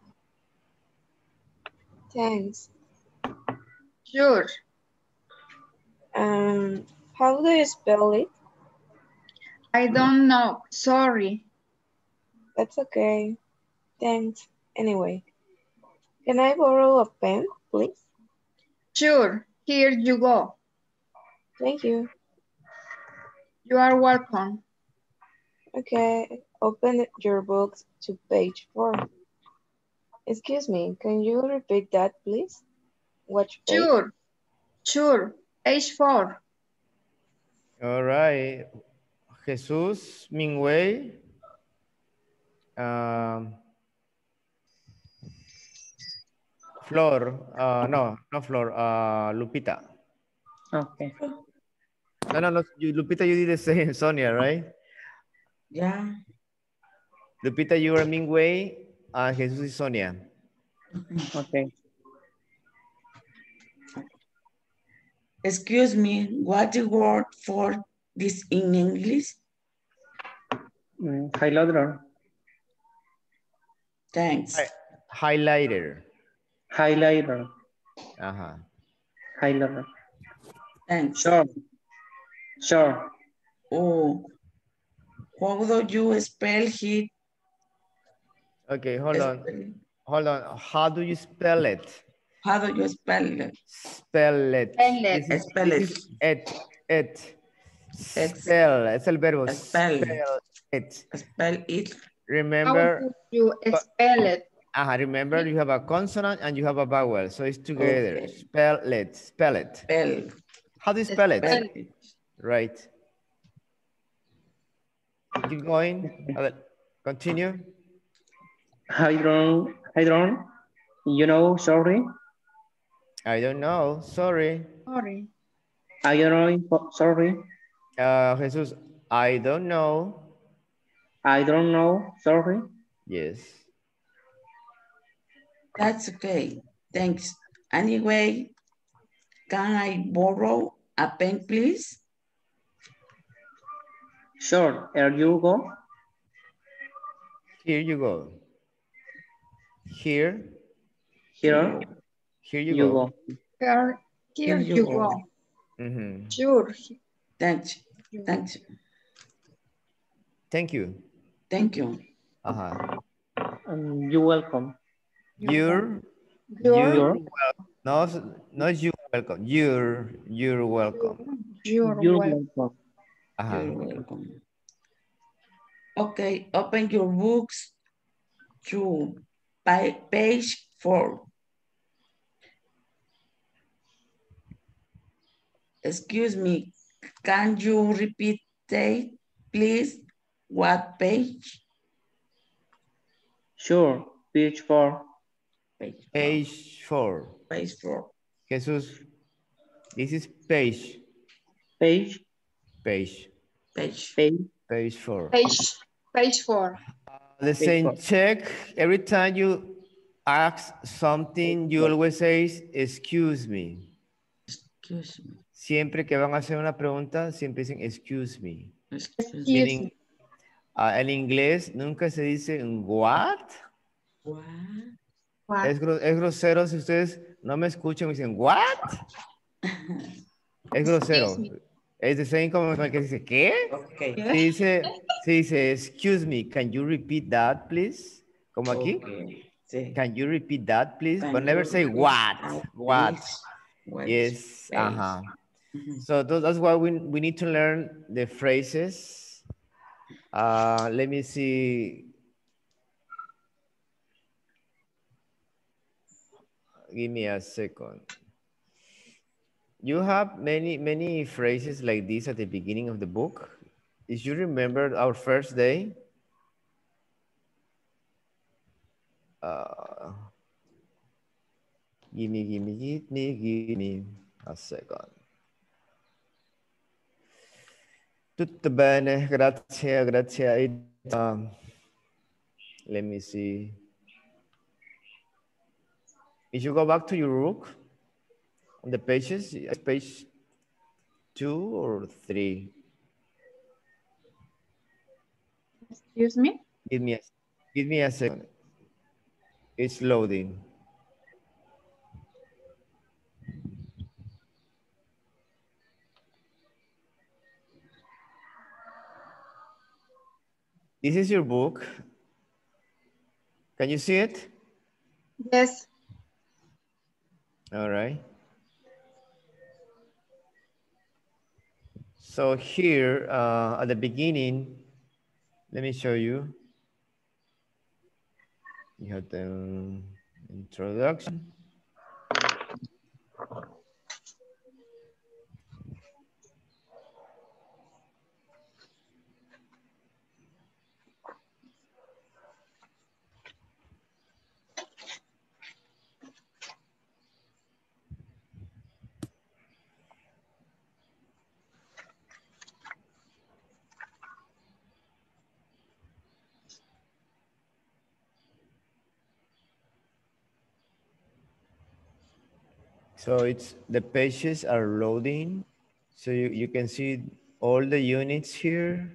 Thanks. Sure. Um, how do you spell it? I don't know. Sorry. That's okay. Thanks. Anyway, can I borrow a pen, please? Sure. Here you go. Thank you. You are welcome. Okay, open your books to page four. Excuse me, can you repeat that, please? Which page? Sure. Sure. Page four. All right. Jesús, Mingwei. Um, Flor. Uh, no, no Flor. Uh, Lupita. Okay. No, no, no. You, Lupita, you did the same. Sonia, right? Yeah. Lupita, you are Mingwei. Uh, Jesus is Sonia. Okay. Excuse me, what the word for this in English? Mm, highlighter. Thanks. Hi- highlighter. Highlighter. Uh-huh. Highlighter. Thanks. Sure. Sure. Oh, how do you spell it? Okay, hold on. Spell- Hold on. How do you spell it? How do you spell it? Spell it. Spell it. This is, Spell this it. is it. It. Ex- Spell. Es el verbo. Spell. Spell it. Spell it. How Remember. do you spell it? Uh, remember, you have a consonant and you have a vowel, so it's together. Okay. Spell it. Spell it. Spell. How do you spell it? Spell it. Right. Keep going. A ver, continue. I don't, I don't, you know, sorry. I don't know. Sorry. Sorry. I don't know, sorry. Uh, Jesus, I don't know. I don't know, sorry. Yes. That's okay. Thanks. Anyway, can I borrow a pen, please? Sure, here you go. Here you go. Here. Here, Here you, you go. go. Here, here Here you you go. go. Mhm. Sure. Thanks. Thanks. Thank you. Thank you. Uh-huh. Um, you're welcome. You're, You're, you're welcome. No, not you welcome. You're, you're welcome. you're, You're welcome. welcome. Uh-huh. You're welcome. Okay, open your books to pa- page four. Excuse me, can you repeat that, please? What page? Sure, page four. Page four. Page four. Page four. Jesus, this is page. Page, Page. Page. page, Page four. Page, page four. The Page same four. check. Every time you ask something, you always say, excuse me. Excuse me. Siempre que van a hacer una pregunta, siempre dicen, excuse me. Excuse me. Excuse Meaning, me. ah, en inglés nunca se dice what. What? What? Es, gro- es grosero si ustedes no me escuchan y dicen what. Es grosero. Excuse me. Es the same como el que dice, ¿qué? Okay. Se dice, se dice, excuse me, can you repeat that, please? Como aquí. Okay. Sí. Can you repeat that, please? Can But never you say repeat what. that, What. please? What Yes. page? Uh-huh. Mhm. So those, that's why we, we need to learn the phrases. Uh, let me see. Give me a second. You have many, many phrases like this at the beginning of the book. If you remember our first day, uh, give me, give me, give me, give me a second. Tutto bene, grazie, grazie. Um, let me see. If you go back to your book, on the pages, page two or three? Excuse me? Give me a, give me a second. It's loading. This is your book. Can you see it? Yes. All right. So here uh, at the beginning, let me show you. You have the introduction. So it's the pages are loading. So you, you can see all the units here.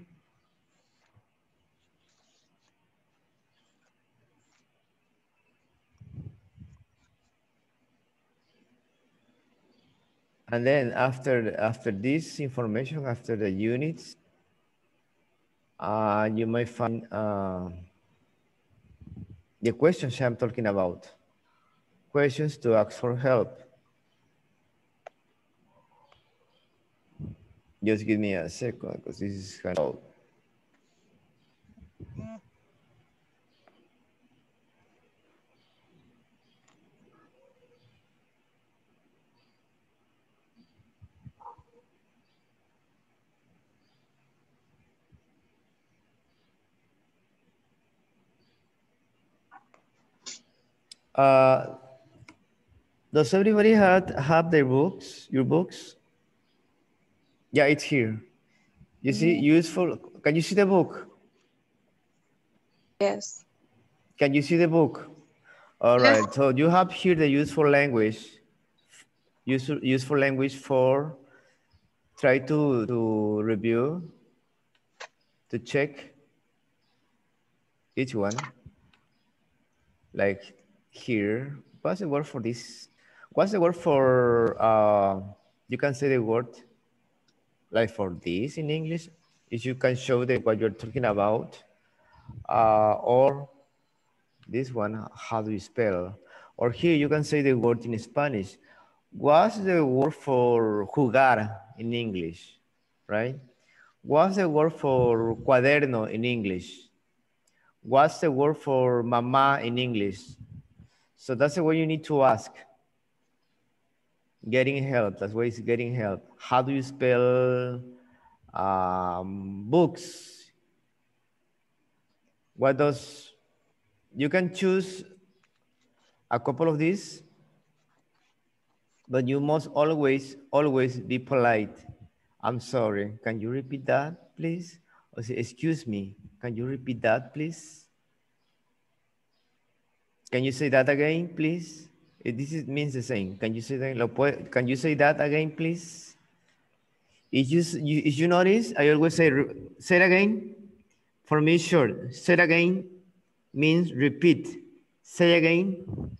And then after, after this information, after the units, uh, you might find uh, the questions I'm talking about. Questions to ask for help. Just give me a second because this is kind of. Uh, does everybody have, have their books, your books? Yeah, it's here. You see, useful. Can you see the book? Yes. Can you see the book? All Yes. right. So you have here the useful language. Useful, useful language for try to, to review, to check each one. Like here. What's the word for this? What's the word for, uh, you can say the word like for this in English? If you can show the, what you're talking about. Uh, or this one, how do you spell? Or here you can say the word in Spanish. What's the word for jugar in English, right? What's the word for cuaderno in English? What's the word for mama in English? So that's the way you need to ask. Getting help, that's why it's getting help. How do you spell um, books? What does, you can choose a couple of these, but you must always, always be polite. I'm sorry, can you repeat that, please? Or say, excuse me, can you repeat that, please? Can you say that again, please? This is, means the same. Can you say that? Can you say that again, please? If you, you, if you notice, I always say, say it again. For me, short. Say it again means repeat. Say again.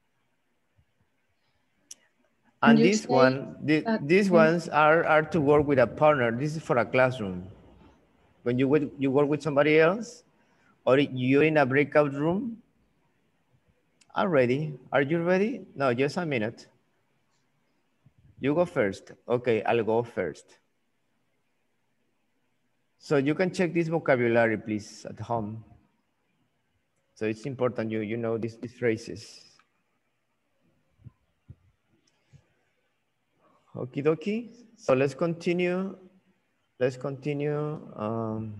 And this one, the, these ones are, are to work with a partner. This is for a classroom. When you, you work with somebody else, or you're in a breakout room, I'm ready. Are you ready? No, just a minute. You go first. Okay, I'll go first. So you can check this vocabulary, please, at home. So it's important you, you know these, these phrases. Okie dokie. So let's continue. Let's continue. Um,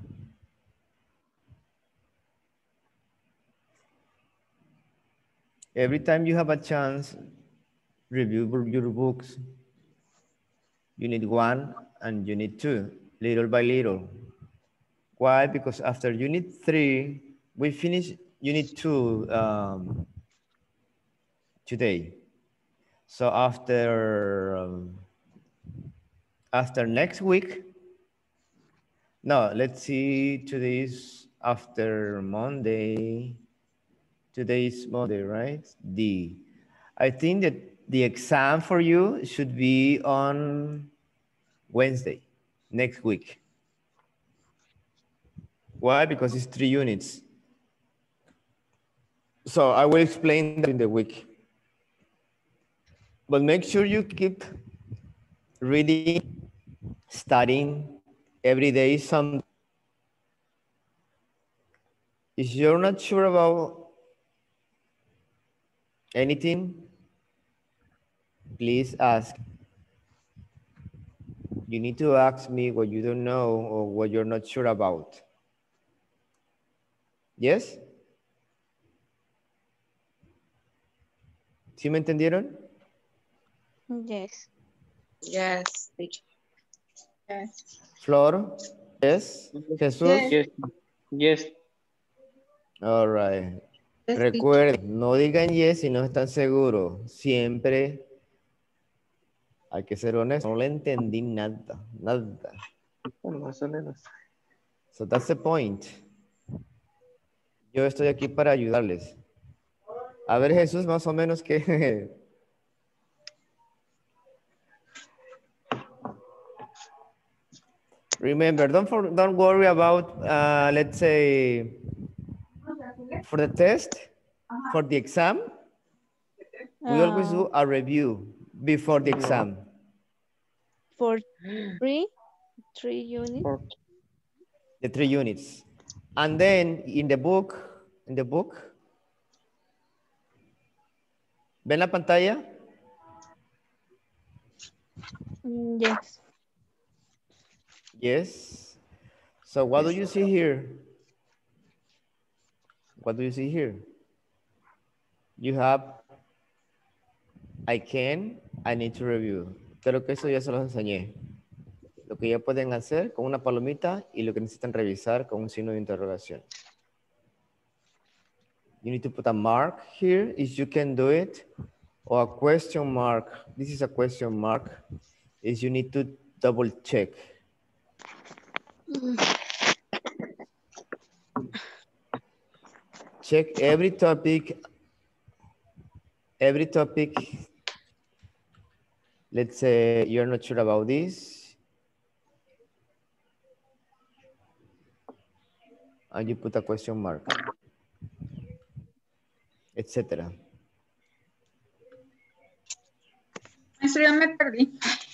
every time you have a chance, review your books. Unit one and unit two, little by little. Why? Because after unit three, we finish unit two um, today. So after um, After next week. No, let's see. Today's after Monday. Today's Monday, right? D. I think that the exam for you should be on Wednesday, next week. Why? Because it's three units. So I will explain that in the week. But make sure you keep reading, studying every day. Some, if you're not sure about anything, please ask. You need to ask me what you don't know or what you're not sure about. Yes? ¿Sí me entendieron? Yes. Yes, teacher. Yes. Flor? Yes? Jesús? Yes. Yes. Yes. All right. Yes, teacher. Recuerden, no digan yes si no están seguros. Siempre hay que ser honesto. No le entendí nada, nada. Bueno, más o menos. So that's the point. Yo estoy aquí para ayudarles. A ver, Jesús, más o menos que... Remember, don't, for, don't worry about, uh, let's say, for the test, for the exam, we always do a review before the exam. For three, three units. For, The three units. And then in the book, in the book, ¿ven la pantalla? Mm, yes. Yes. So what do you see here? What do you see here? You have, I can, I need to review. Creo que eso ya se los enseñé. Lo que ya pueden hacer con una palomita y lo que necesitan revisar con un signo de interrogación. You need to put a mark here if you can do it, or a question mark. This is a question mark. Is you need to double check. Check every topic, every topic. Let's say you're not sure about this. And you put a question mark, et cetera. Eso ya me perdí.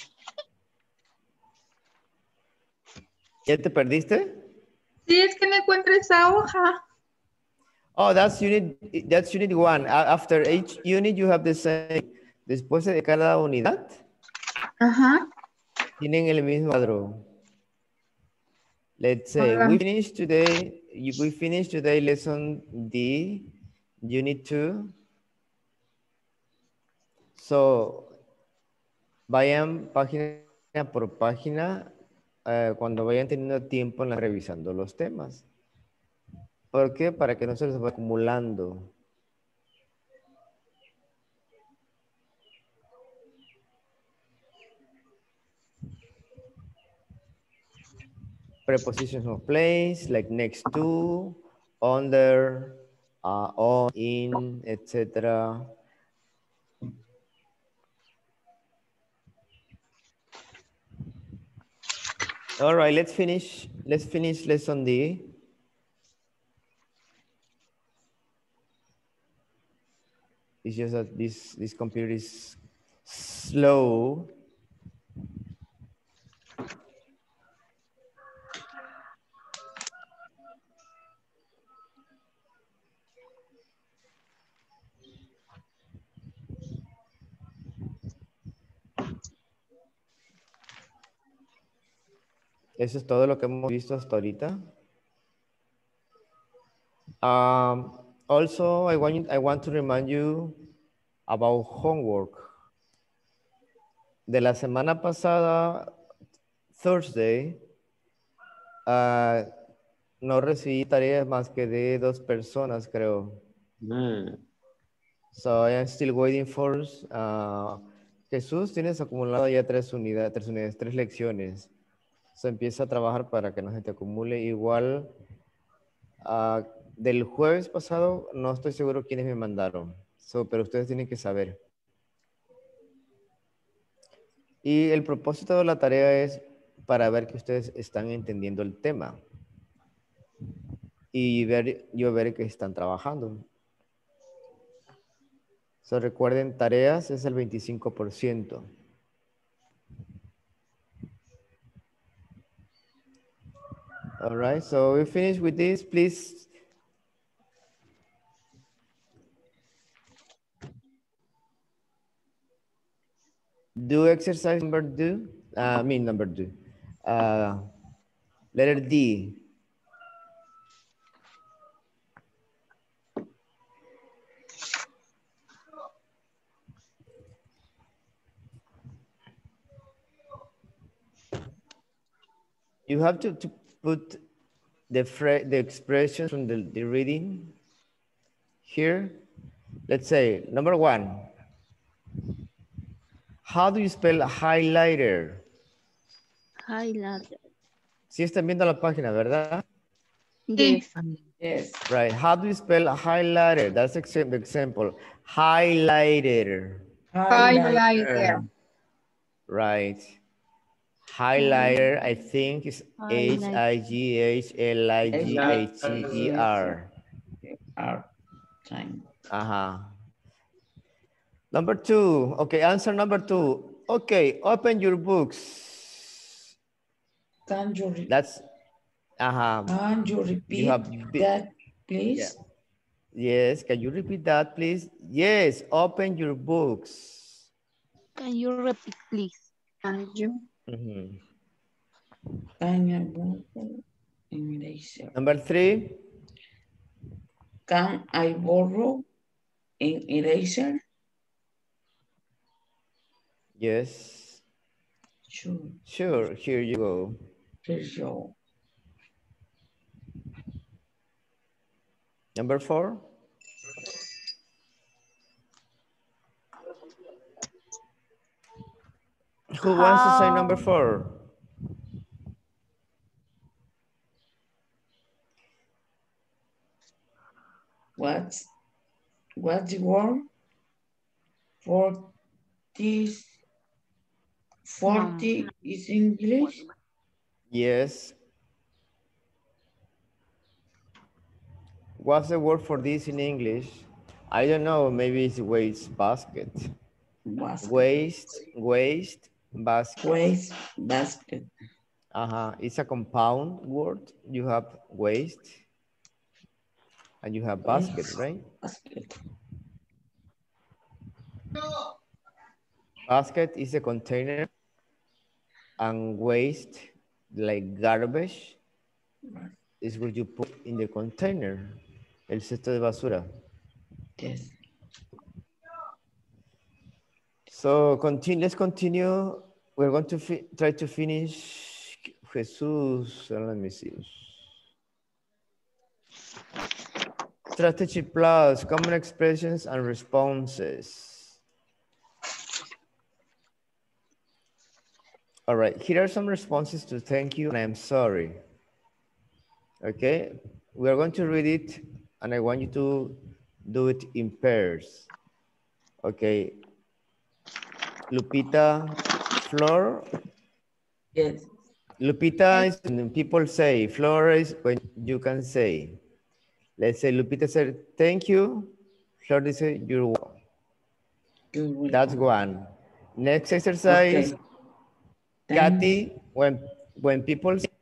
¿Ya te perdiste? Sí, es que no encuentro esa hoja. Oh, that's unit, that's unit one. A- After each unit, you have the same. Después de cada unidad, Ajá. tienen el mismo cuadro. Let's say Hola. we finished today, you- we finished today lesson D, unit two. So, vayan página por página eh, cuando vayan teniendo tiempo en la, revisando los temas. ¿Por qué? Para que no se les vaya acumulando. Prepositions of place, like next to, under, uh, on, in, et cetera. All right, let's finish. Let's finish lesson D. It's just that this this computer is slow. Eso es todo lo que hemos visto hasta ahorita. Um, also, I want, I want to remind you about homework. De la semana pasada, Thursday, uh, no recibí tareas más que de dos personas, creo. mm, So I am still waiting for uh, Jesús, tienes acumulado ya tres unidades, tres unidades, tres lecciones. Se empieza a trabajar para que no se te acumule. Igual, uh, del jueves pasado, no estoy seguro quiénes me mandaron. So, pero ustedes tienen que saber. Y el propósito de la tarea es para ver que ustedes están entendiendo el tema. Y ver, yo ver que están trabajando. So, recuerden, tareas es el veinticinco por ciento. All right, so we finish with this, please. Do exercise number two, uh, I mean number two. Uh, letter D. You have to, to put the, the expressions from the, the reading here. Let's say, number one. How do you spell highlighter? Highlighter. Sí están viendo la página, ¿verdad? Yes. Yes. Right. How do you spell highlighter? That's the example. Highlighter. Highlighter. Right. Highlighter, I think, is H I G H L I G H E R. R. Time. Uh-huh. Number two. Okay, answer number two. Okay, open your books. Can you repeat? That's, uh-huh. Can you repeat you have that, please? Yeah. Yes, can you repeat that, please? Yes, open your books. Can you repeat, please? Can you? Mm-hmm. Can you eraser? Number three. Can I borrow an eraser? Yes. Sure. Sure, here you go. Here you go. Number four. Who wants to say number four? What's, what's the word for this? forty is English? Yes. What's the word for this in English? I don't know, maybe it's waste basket. Basket. Waste, waste basket. Waste basket. Uh-huh. It's a compound word. You have waste and you have basket, Waste. right? Basket. Basket is a container and waste, like garbage, is what you put in the container. El cesto de basura. Yes. So continue, let's continue. We're going to try to finish Jesus. Let me see. Strategy plus common expressions and responses. All right, here are some responses to thank you and I'm sorry. Okay, we are going to read it and I want you to do it in pairs. Okay, Lupita, Flor. Yes. Lupita is when people say, Flor is when you can say. Let's say Lupita said, thank you. Flor says, you're welcome. You're welcome. That's one. Next exercise. Okay. Kathy, when, when people say,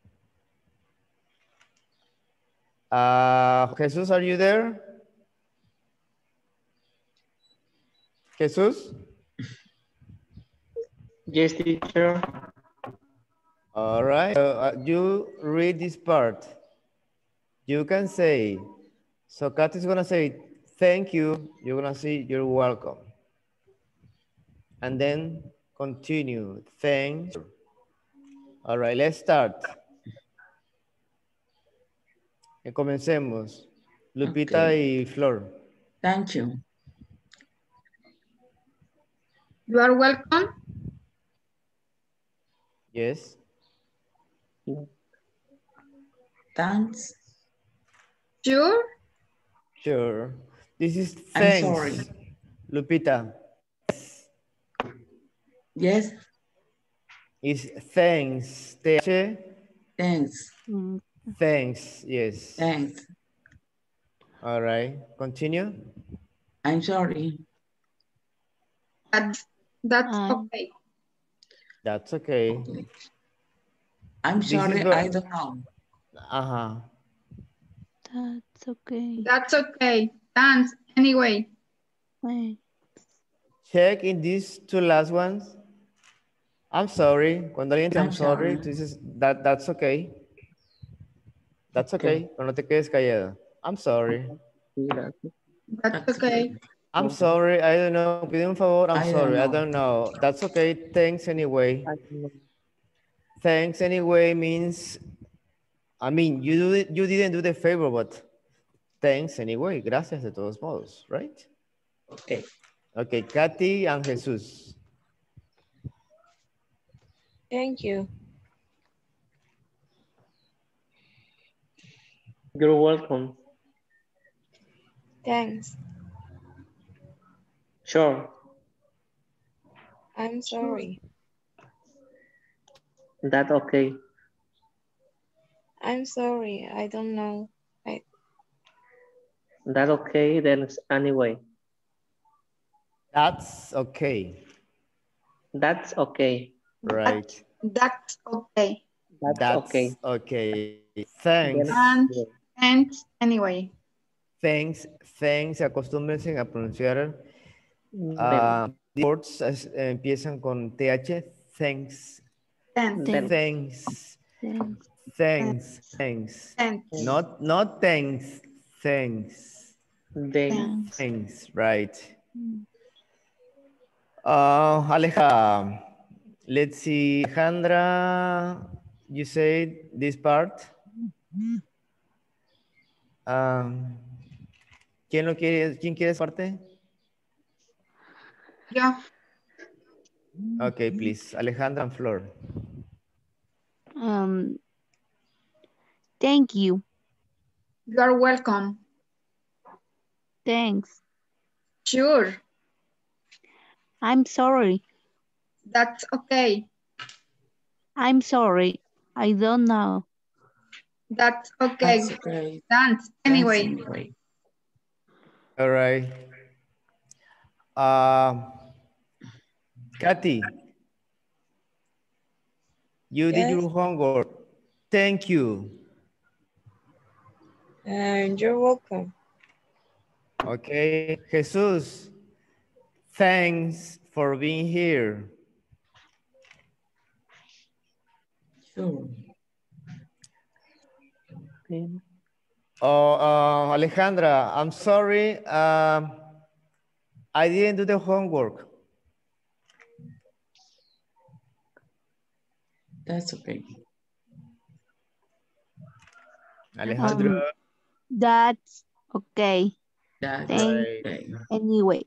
uh, Jesus, are you there? Jesus? Yes, teacher. All right, uh, you read this part. You can say, so Kathy is gonna say, thank you. You're gonna say, you're welcome. And then continue, thanks. All right, let's start. Y comencemos. Lupita Okay. y Flor. Thank you. You are welcome. Yes. Thanks. Sure. Sure. This is I'm thanks. sorry. Lupita. Yes. Is thanks. T H. Thanks. Mm, Thanks. Yes. Thanks. All right. Continue. I'm sorry. That's, that's I- okay. That's okay. Okay. I'm This is sorry, what- I don't know. Uh-huh. That's okay. That's okay. Thanks anyway. Wait. Check in these two last ones. I'm sorry. Cuando alguien dice I'm, I'm sorry, sorry. tú dices that, that's okay. That's okay. Pero no te quedes callado. I'm sorry. Sí, gracias. That's, That's okay. okay. I'm sorry. I don't know. Pide un favor. I'm I don't sorry. I know. don't know. That's okay. Thanks anyway. I don't know. Thanks anyway means, I mean, you do it, you didn't do the favor, but thanks anyway. Gracias de todos modos, right? Okay. Okay, Katy and Jesus. Thank you. You're welcome. Thanks. Sure. I'm sorry. That okay. I'm sorry. I don't know. I That okay, then it's anyway. That's okay. That's okay. Right. That's okay. That's, That's okay. okay. Thanks. And, thanks anyway. Thanks. Thanks. Acostúmbrense a pronunciar Then, uh, words as- eh, empiezan con T H. Thanks. Thanks. then, Thanks. Thanks. Thanks. Thanks. Thanks. Not not thanks. Thanks. then, Thanks. Thanks. Right. Mm. Uh, Aleja, let's see. Alejandra, you said this part. Um, ¿Quién lo quiere? ¿Quién quiere esa parte? Yo. Okay, please. Alejandra and Flor. Um, thank you. You are welcome. Thanks. Sure. I'm sorry. That's okay. I'm sorry. I don't know. That's okay. That's okay. Thanks Thanks anyway. anyway. All right. Uh, Kathy, you did Yes. your homework. Thank you. And you're welcome. Okay. Jesus, thanks for being here. Sure. then. Oh, uh, Alejandra, I'm sorry. Um, I didn't do the homework. That's okay. Alejandro. Um, That's okay. That's Thank okay. Anyway.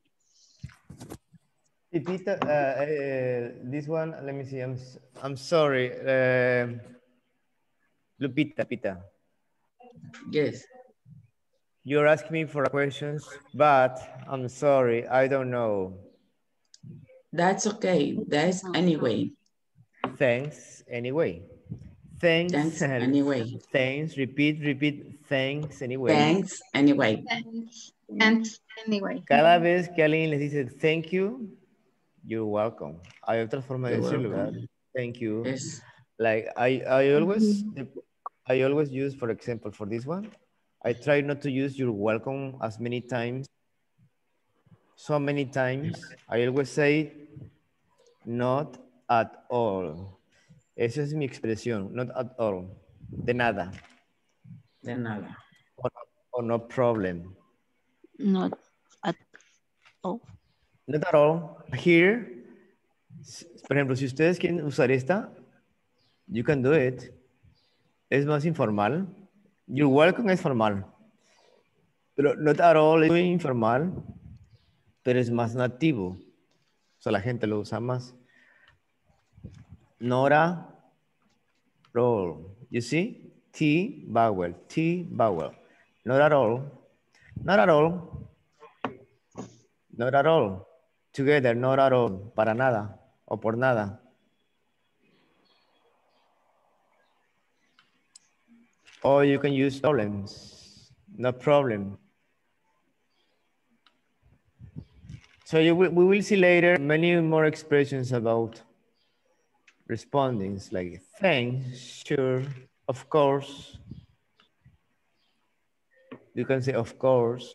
Pipita, uh, uh, this one, let me see. I'm, s- I'm sorry. Uh, Lupita, Pita, Yes. you're asking me for questions, but I'm sorry. I don't know. That's okay. That's anyway. Thanks anyway. Thanks. Thanks anyway. Thanks. Repeat, repeat. Thanks anyway. Thanks anyway. Thanks. Thanks anyway. Cada vez que alguien les dice thank you, you're welcome. Hay otra forma de You're decirlo, welcome. ¿verdad? Thank you. Yes. Like I, I always, I always use, for example, for this one, I try not to use you're welcome as many times, so many times. I always say not at all. Esa es mi expresión, not at all. De nada. De nada. Or, or no problem. Not at all. Not at all. Here, s- por ejemplo, si ustedes quieren usar esta, you can do it. Es más informal. You're welcome es formal. Pero not at all es muy informal, pero es más nativo. So la gente lo usa más. Not at all. You see? T vowel. T vowel. Not at all. Not at all. Not at all. Together, not at all. Para nada. O por nada. Or you can use problems. No problem. So you will, we will see later many more expressions about responding, like thanks, sure, of course. You can say of course.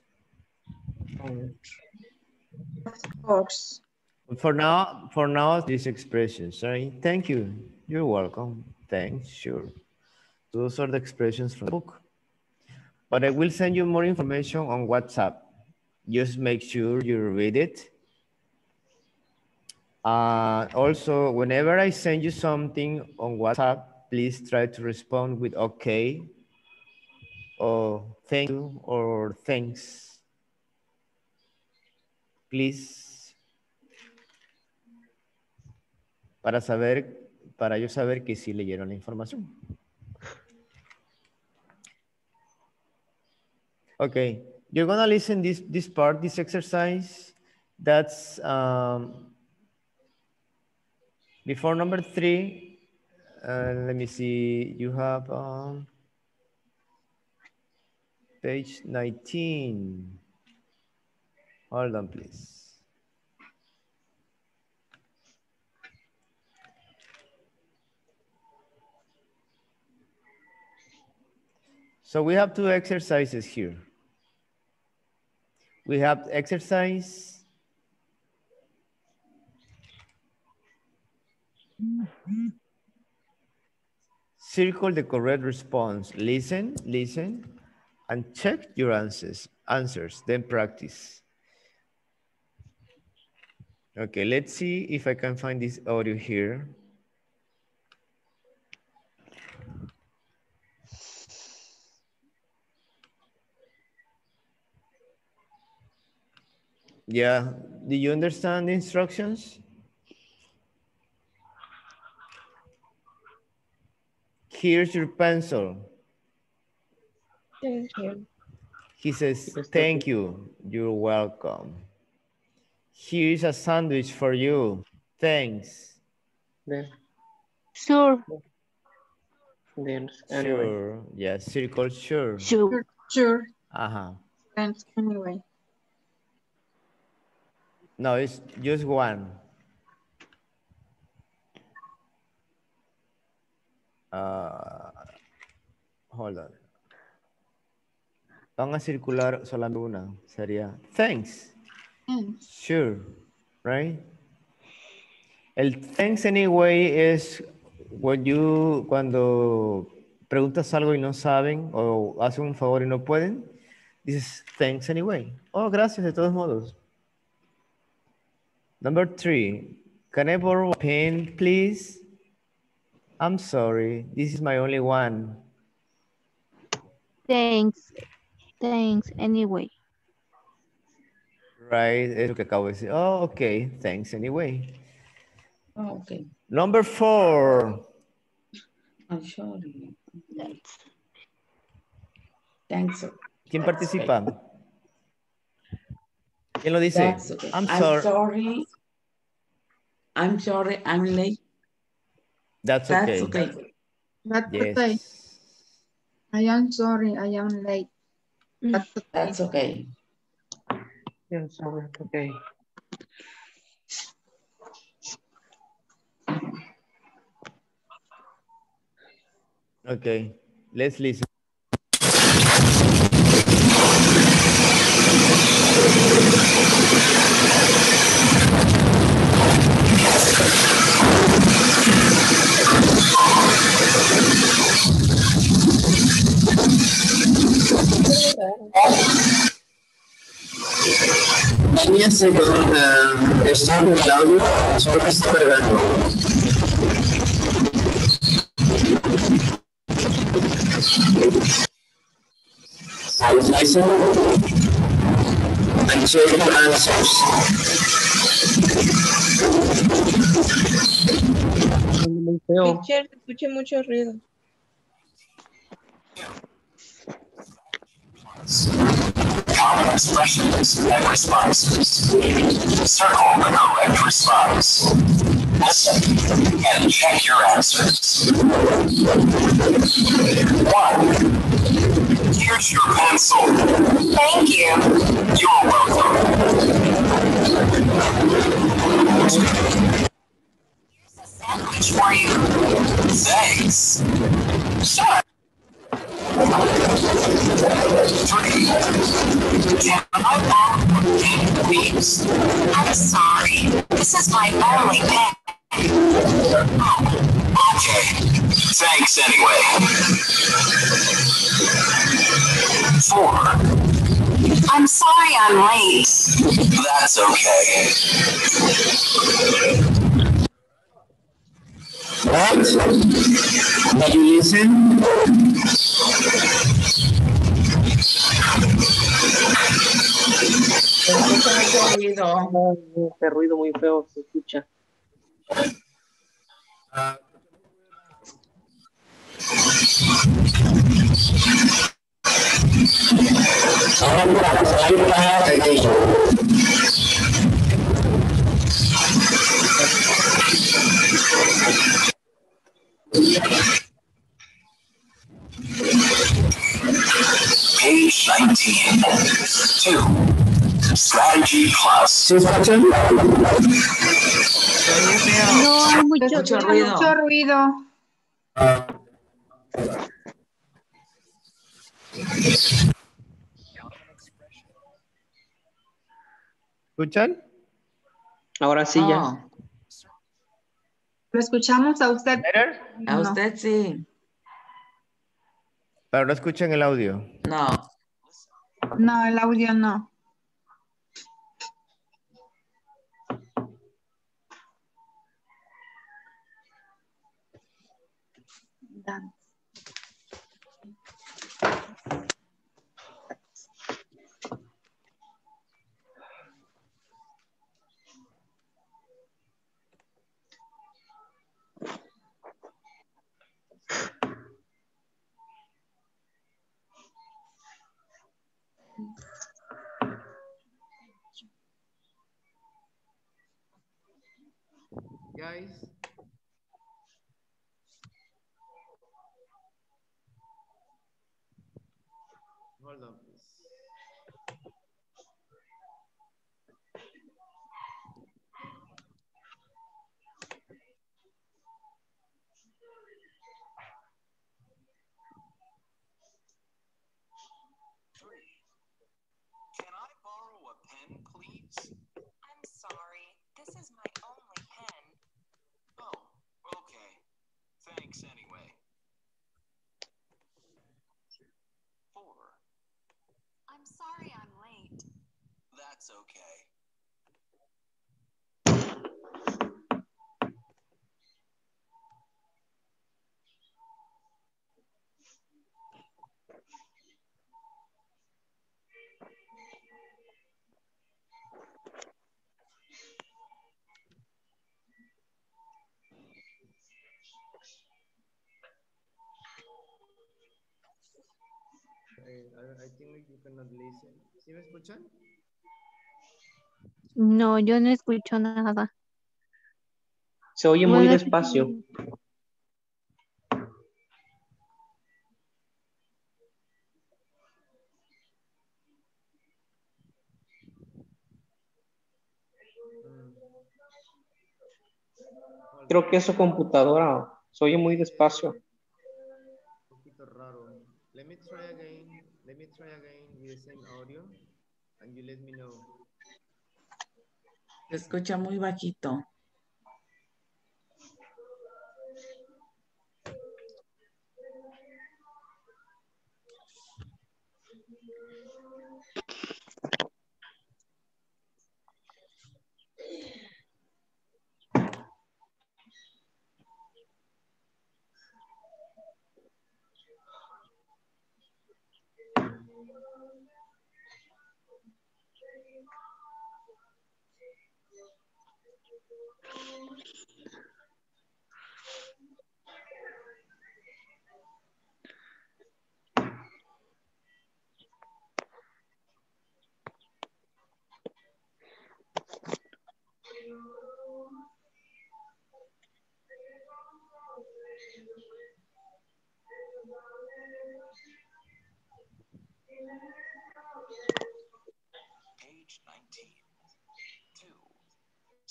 Of course. For now, for now, these expressions, sorry. Thank you. You're welcome. Thanks, sure. Those are the expressions from the book. But I will send you more information on WhatsApp. Just make sure you read it. Uh, also, whenever I send you something on WhatsApp, please try to respond with okay, or thank you, or thanks. Please. Para saber, para yo saber que sí leyeron la información. Okay, you're gonna listen this this part, this exercise. That's um, before number three. Uh, let me see. You have um, page nineteen. Hold on, please. So we have two exercises here. We have exercise circle the correct response. Listen, listen, and check your answers. Answers, then practice. Okay, let's see if I can find this audio here. Yeah, do you understand the instructions? Here's your pencil. Thank you. He says, thank you, you're welcome. Here's a sandwich for you, thanks. Then, Sure. then anyway. Sure, yeah, circle sure. Sure. Sure. Uh-huh. Thanks anyway. No, it's just one. Uh, hold on. Van a circular solamente una. Sería thanks. Thanks. Sure, right? El thanks anyway es when you, cuando preguntas algo y no saben o hacen un favor y no pueden, dices thanks anyway. Oh, gracias de todos modos. Number three, can I borrow a pen, please? I'm sorry, this is my only one. Thanks. Thanks anyway. Right, es lo que acabo de decir. Oh, okay, thanks anyway. Oh, okay. Number four. I'm sorry. Thanks. ¿Quién participa? ¿Quién lo dice? That's okay. I'm I'm sorry. sorry. I'm sorry. I'm late. That's That's okay. okay. That's Yes. okay. I am sorry, I am late. That's okay. That's okay. Yeah, sorry, okay. Okay, let's listen. Fíjense que uh, está en el audio, solo que está cargando. I listen and check your answers. feo. Teacher, se escucha mucho ruido. Common expressions and responses. Circle the correct response. Listen and check your answers. One. Here's your pencil. Thank you. You're welcome. Here's a sandwich for you. Thanks. Sure. Three. Can I borrow a pen, please? I'm sorry. This is my only pen. Oh, okay. Thanks anyway. Four. I'm sorry I'm late. That's okay. What? Did you listen? Se escucha mucho ruido. No, ese ruido muy feo se escucha. Page nineteen. Two. Strategy plus. ¿Sí escuchan? Se oye feo. No, hay Se mucho Mucho escucha ruido. mucho ruido. ¿Escuchan? Ahora sí ya. No, ¿Lo escuchamos a usted? ¿Better? a No. usted sí. Pero no escuchan el audio. No. No, el audio no. Dance. Guys. Hold on, please. Can I borrow a pen, please? I'm sorry. This is my only pen. Oh, okay. Thanks anyway. Four. I'm sorry I'm late. That's okay. I, I think you cannot listen. ¿Sí me escuchan? No, yo no escucho nada. Se oye muy Bueno, despacio. Creo que es su computadora. Se oye muy despacio. Un poquito raro. Let me try again. Let me try again with the same audio. And you let me know. Se escucha muy bajito.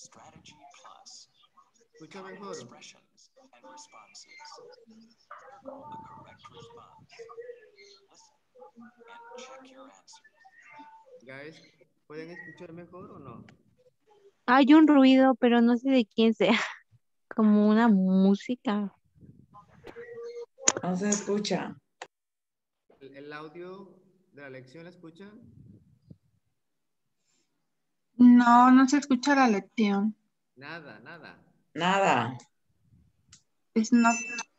Strategy plus ¿Escucha mejor? expressions and responses. Circle the correct response. Listen and check your answers. Guys, ¿pueden escuchar mejor o no? Hay un ruido, pero no sé de quién sea. Como una música. No se escucha. ¿El, el audio de la lección la escuchan? No, no se escucha la lección. Nada, nada. Nada. It's not.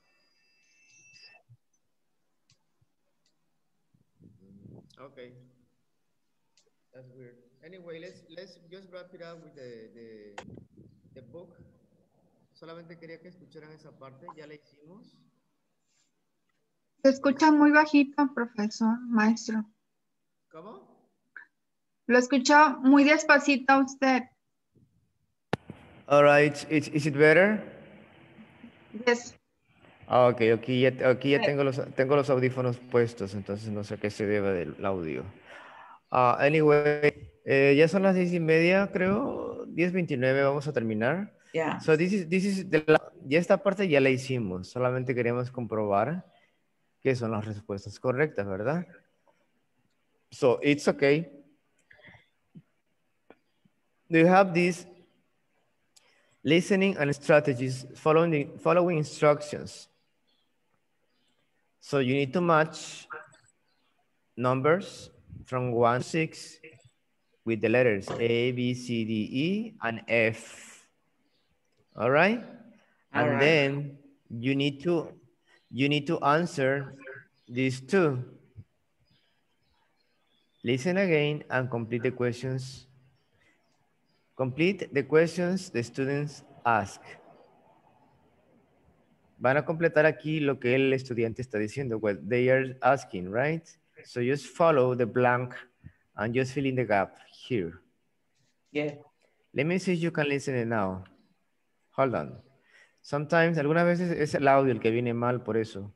Okay. That's weird. Anyway, let's let's just wrap it up with the, the, the book. Solamente quería que escucharan esa parte, ya la hicimos. Se escucha muy bajito, profesor, maestro. ¿Cómo? Lo escucha muy despacito a usted. All right, is, is it better? Yes. Ah, ok, aquí ya, aquí ya tengo, los, tengo los audífonos puestos, entonces no sé a qué se debe del audio. Uh, anyway, eh, ya son las diez y media, creo, diez veintinueve, vamos a terminar. Yeah. So this is, this is the, ya esta parte ya la hicimos, solamente queríamos comprobar que son las respuestas correctas, ¿verdad? So it's okay. Do you have this listening and strategies following, the, following instructions? So you need to match numbers from one to six with the letters A, B, C, D, E, and F. All right? All and right. then you need to you need to answer these two. Listen again and complete the questions. Complete the questions the students ask. Van a completar aquí lo que el estudiante está diciendo, what they are asking, right? So just follow the blank and just fill in the gap here. Yeah. Let me see if you can listen it now. Hold on. Sometimes, algunas veces es el audio el que viene mal por eso.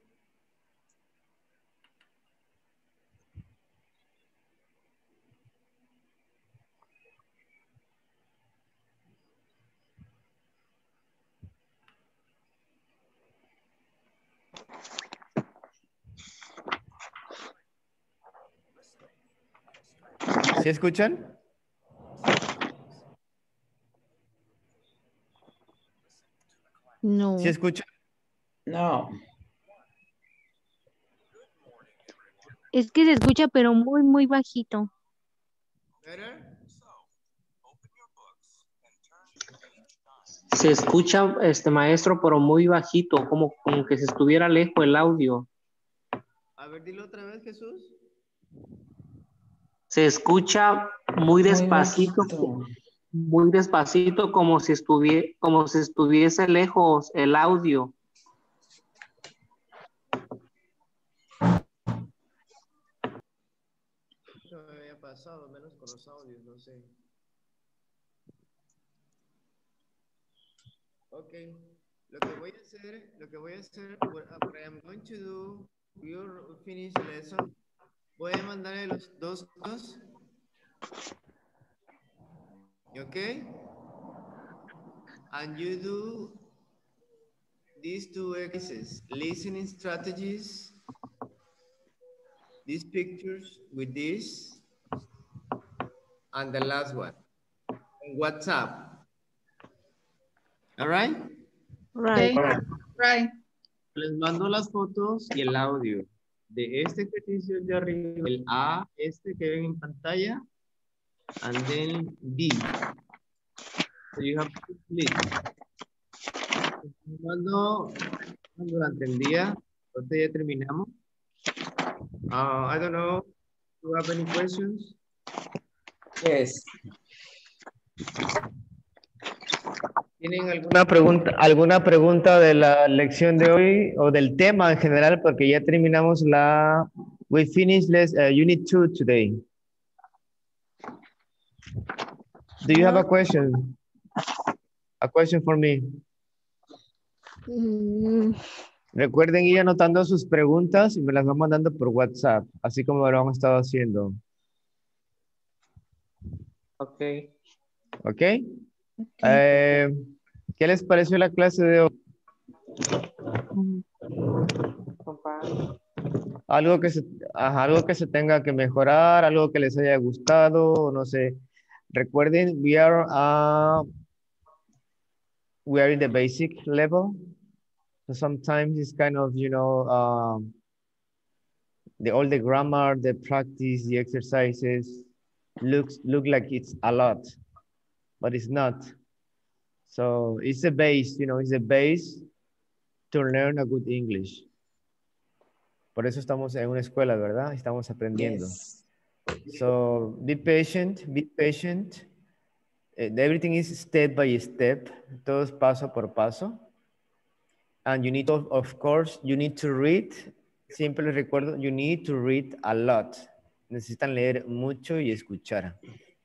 ¿Sí escuchan? No. ¿Sí escuchan? No. Es que se escucha, pero muy, muy bajito. Better? Se escucha, este maestro, pero muy bajito, como, como que se estuviera lejos el audio. A ver, dilo otra vez, Jesús. Se escucha muy despacito, bajito. muy despacito, como si estuviera, como si estuviese lejos el audio. Eso me había pasado, menos con los audios, no sé. Ok, lo que voy a hacer, lo que voy a hacer, what, what I am going to do, we'll finish the lesson. Voy a mandarle los dos, dos. Ok? And you do these two exercises, listening strategies, these pictures with this, and the last one, on WhatsApp. All right? Right. Okay. Right. Les mando las fotos y el audio de este ejercicio de arriba, el A, este que ven en pantalla, and then B. So you have to split. Les mando durante el día, ahorita ya terminamos. Uh, I don't know, do you have any questions? Yes. ¿Tienen alguna pregunta, alguna pregunta de la lección de hoy o del tema en general? Porque ya terminamos la... We finished les, uh, unit two today. Do you have a question? A question for me. Mm, Recuerden ir anotando sus preguntas y me las van mandando por WhatsApp, así como lo han estado haciendo. Ok. ¿Ok? Eh, ¿Qué les pareció la clase de hoy? Algo que se, ajá, algo que se tenga que mejorar, algo que les haya gustado, no sé. Recuerden, we are, uh, we are in the basic level. So sometimes it's kind of, you know, um, the all the grammar, the practice, the exercises looks look like it's a lot, but it's not. So it's a base, you know, it's a base to learn a good English. Por eso estamos en una escuela, ¿verdad? Estamos aprendiendo. Yes. So be patient, be patient. Uh, Everything is step by step. Todo es paso por paso. And you need to, of course, you need to read. Siempre les recuerdo, you need to read a lot. Necesitan leer mucho y escuchar.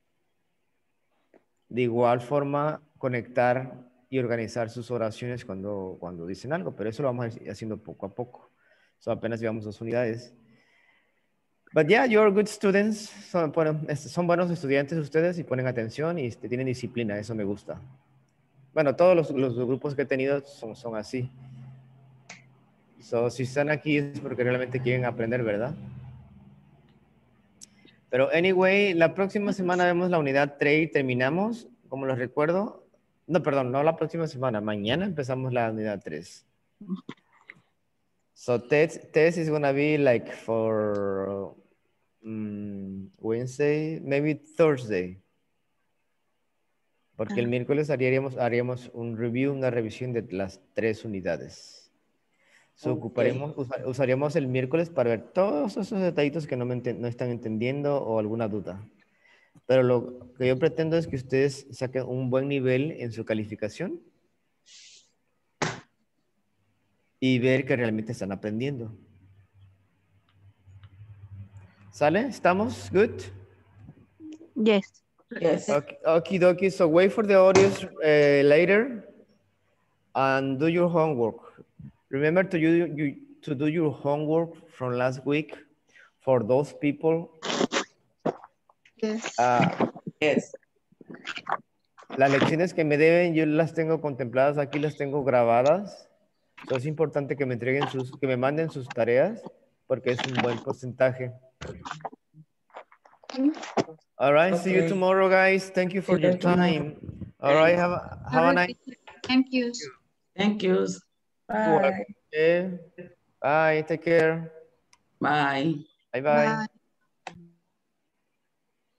De igual forma, conectar y organizar sus oraciones cuando, cuando dicen algo, pero eso lo vamos a ir haciendo poco a poco. So, apenas llevamos dos unidades. But yeah, you're good students. Son, bueno, son buenos estudiantes ustedes y ponen atención y este, tienen disciplina, eso me gusta. Bueno, todos los, los grupos que he tenido son, son así. So, si están aquí es porque realmente quieren aprender, ¿verdad? Pero anyway, la próxima semana vemos la unidad tres y terminamos, como les recuerdo. No, perdón, no la próxima semana. Mañana empezamos la unidad tres. So test, test is going to be like for um, Wednesday, maybe Thursday. Porque el miércoles haríamos, haríamos un review, una revisión de las tres unidades. So, Okay. ocuparemos, usa- usaríamos el miércoles para ver todos esos detallitos que no, me enten- no están entendiendo o alguna duda. Pero lo que yo pretendo es que ustedes saquen un buen nivel en su calificación y ver que realmente están aprendiendo. ¿Sale? ¿Estamos? Good? Yes. Yes. Okay, okie dokie. So wait for the audios uh, later and do your homework. Remember to, you, you, to do your homework from last week for those people. Yes. Uh, Yes. las lecciones que me deben, yo las tengo contempladas aquí, las tengo grabadas. So es importante que me entreguen sus, que me manden sus tareas porque es un buen porcentaje. All right, see you Okay. tomorrow, guys. Thank you for See you your time. All right, have a, have a nice Thank you. Thank you. Bye. day. Bye, take care. Bye. Bye-bye. Bye.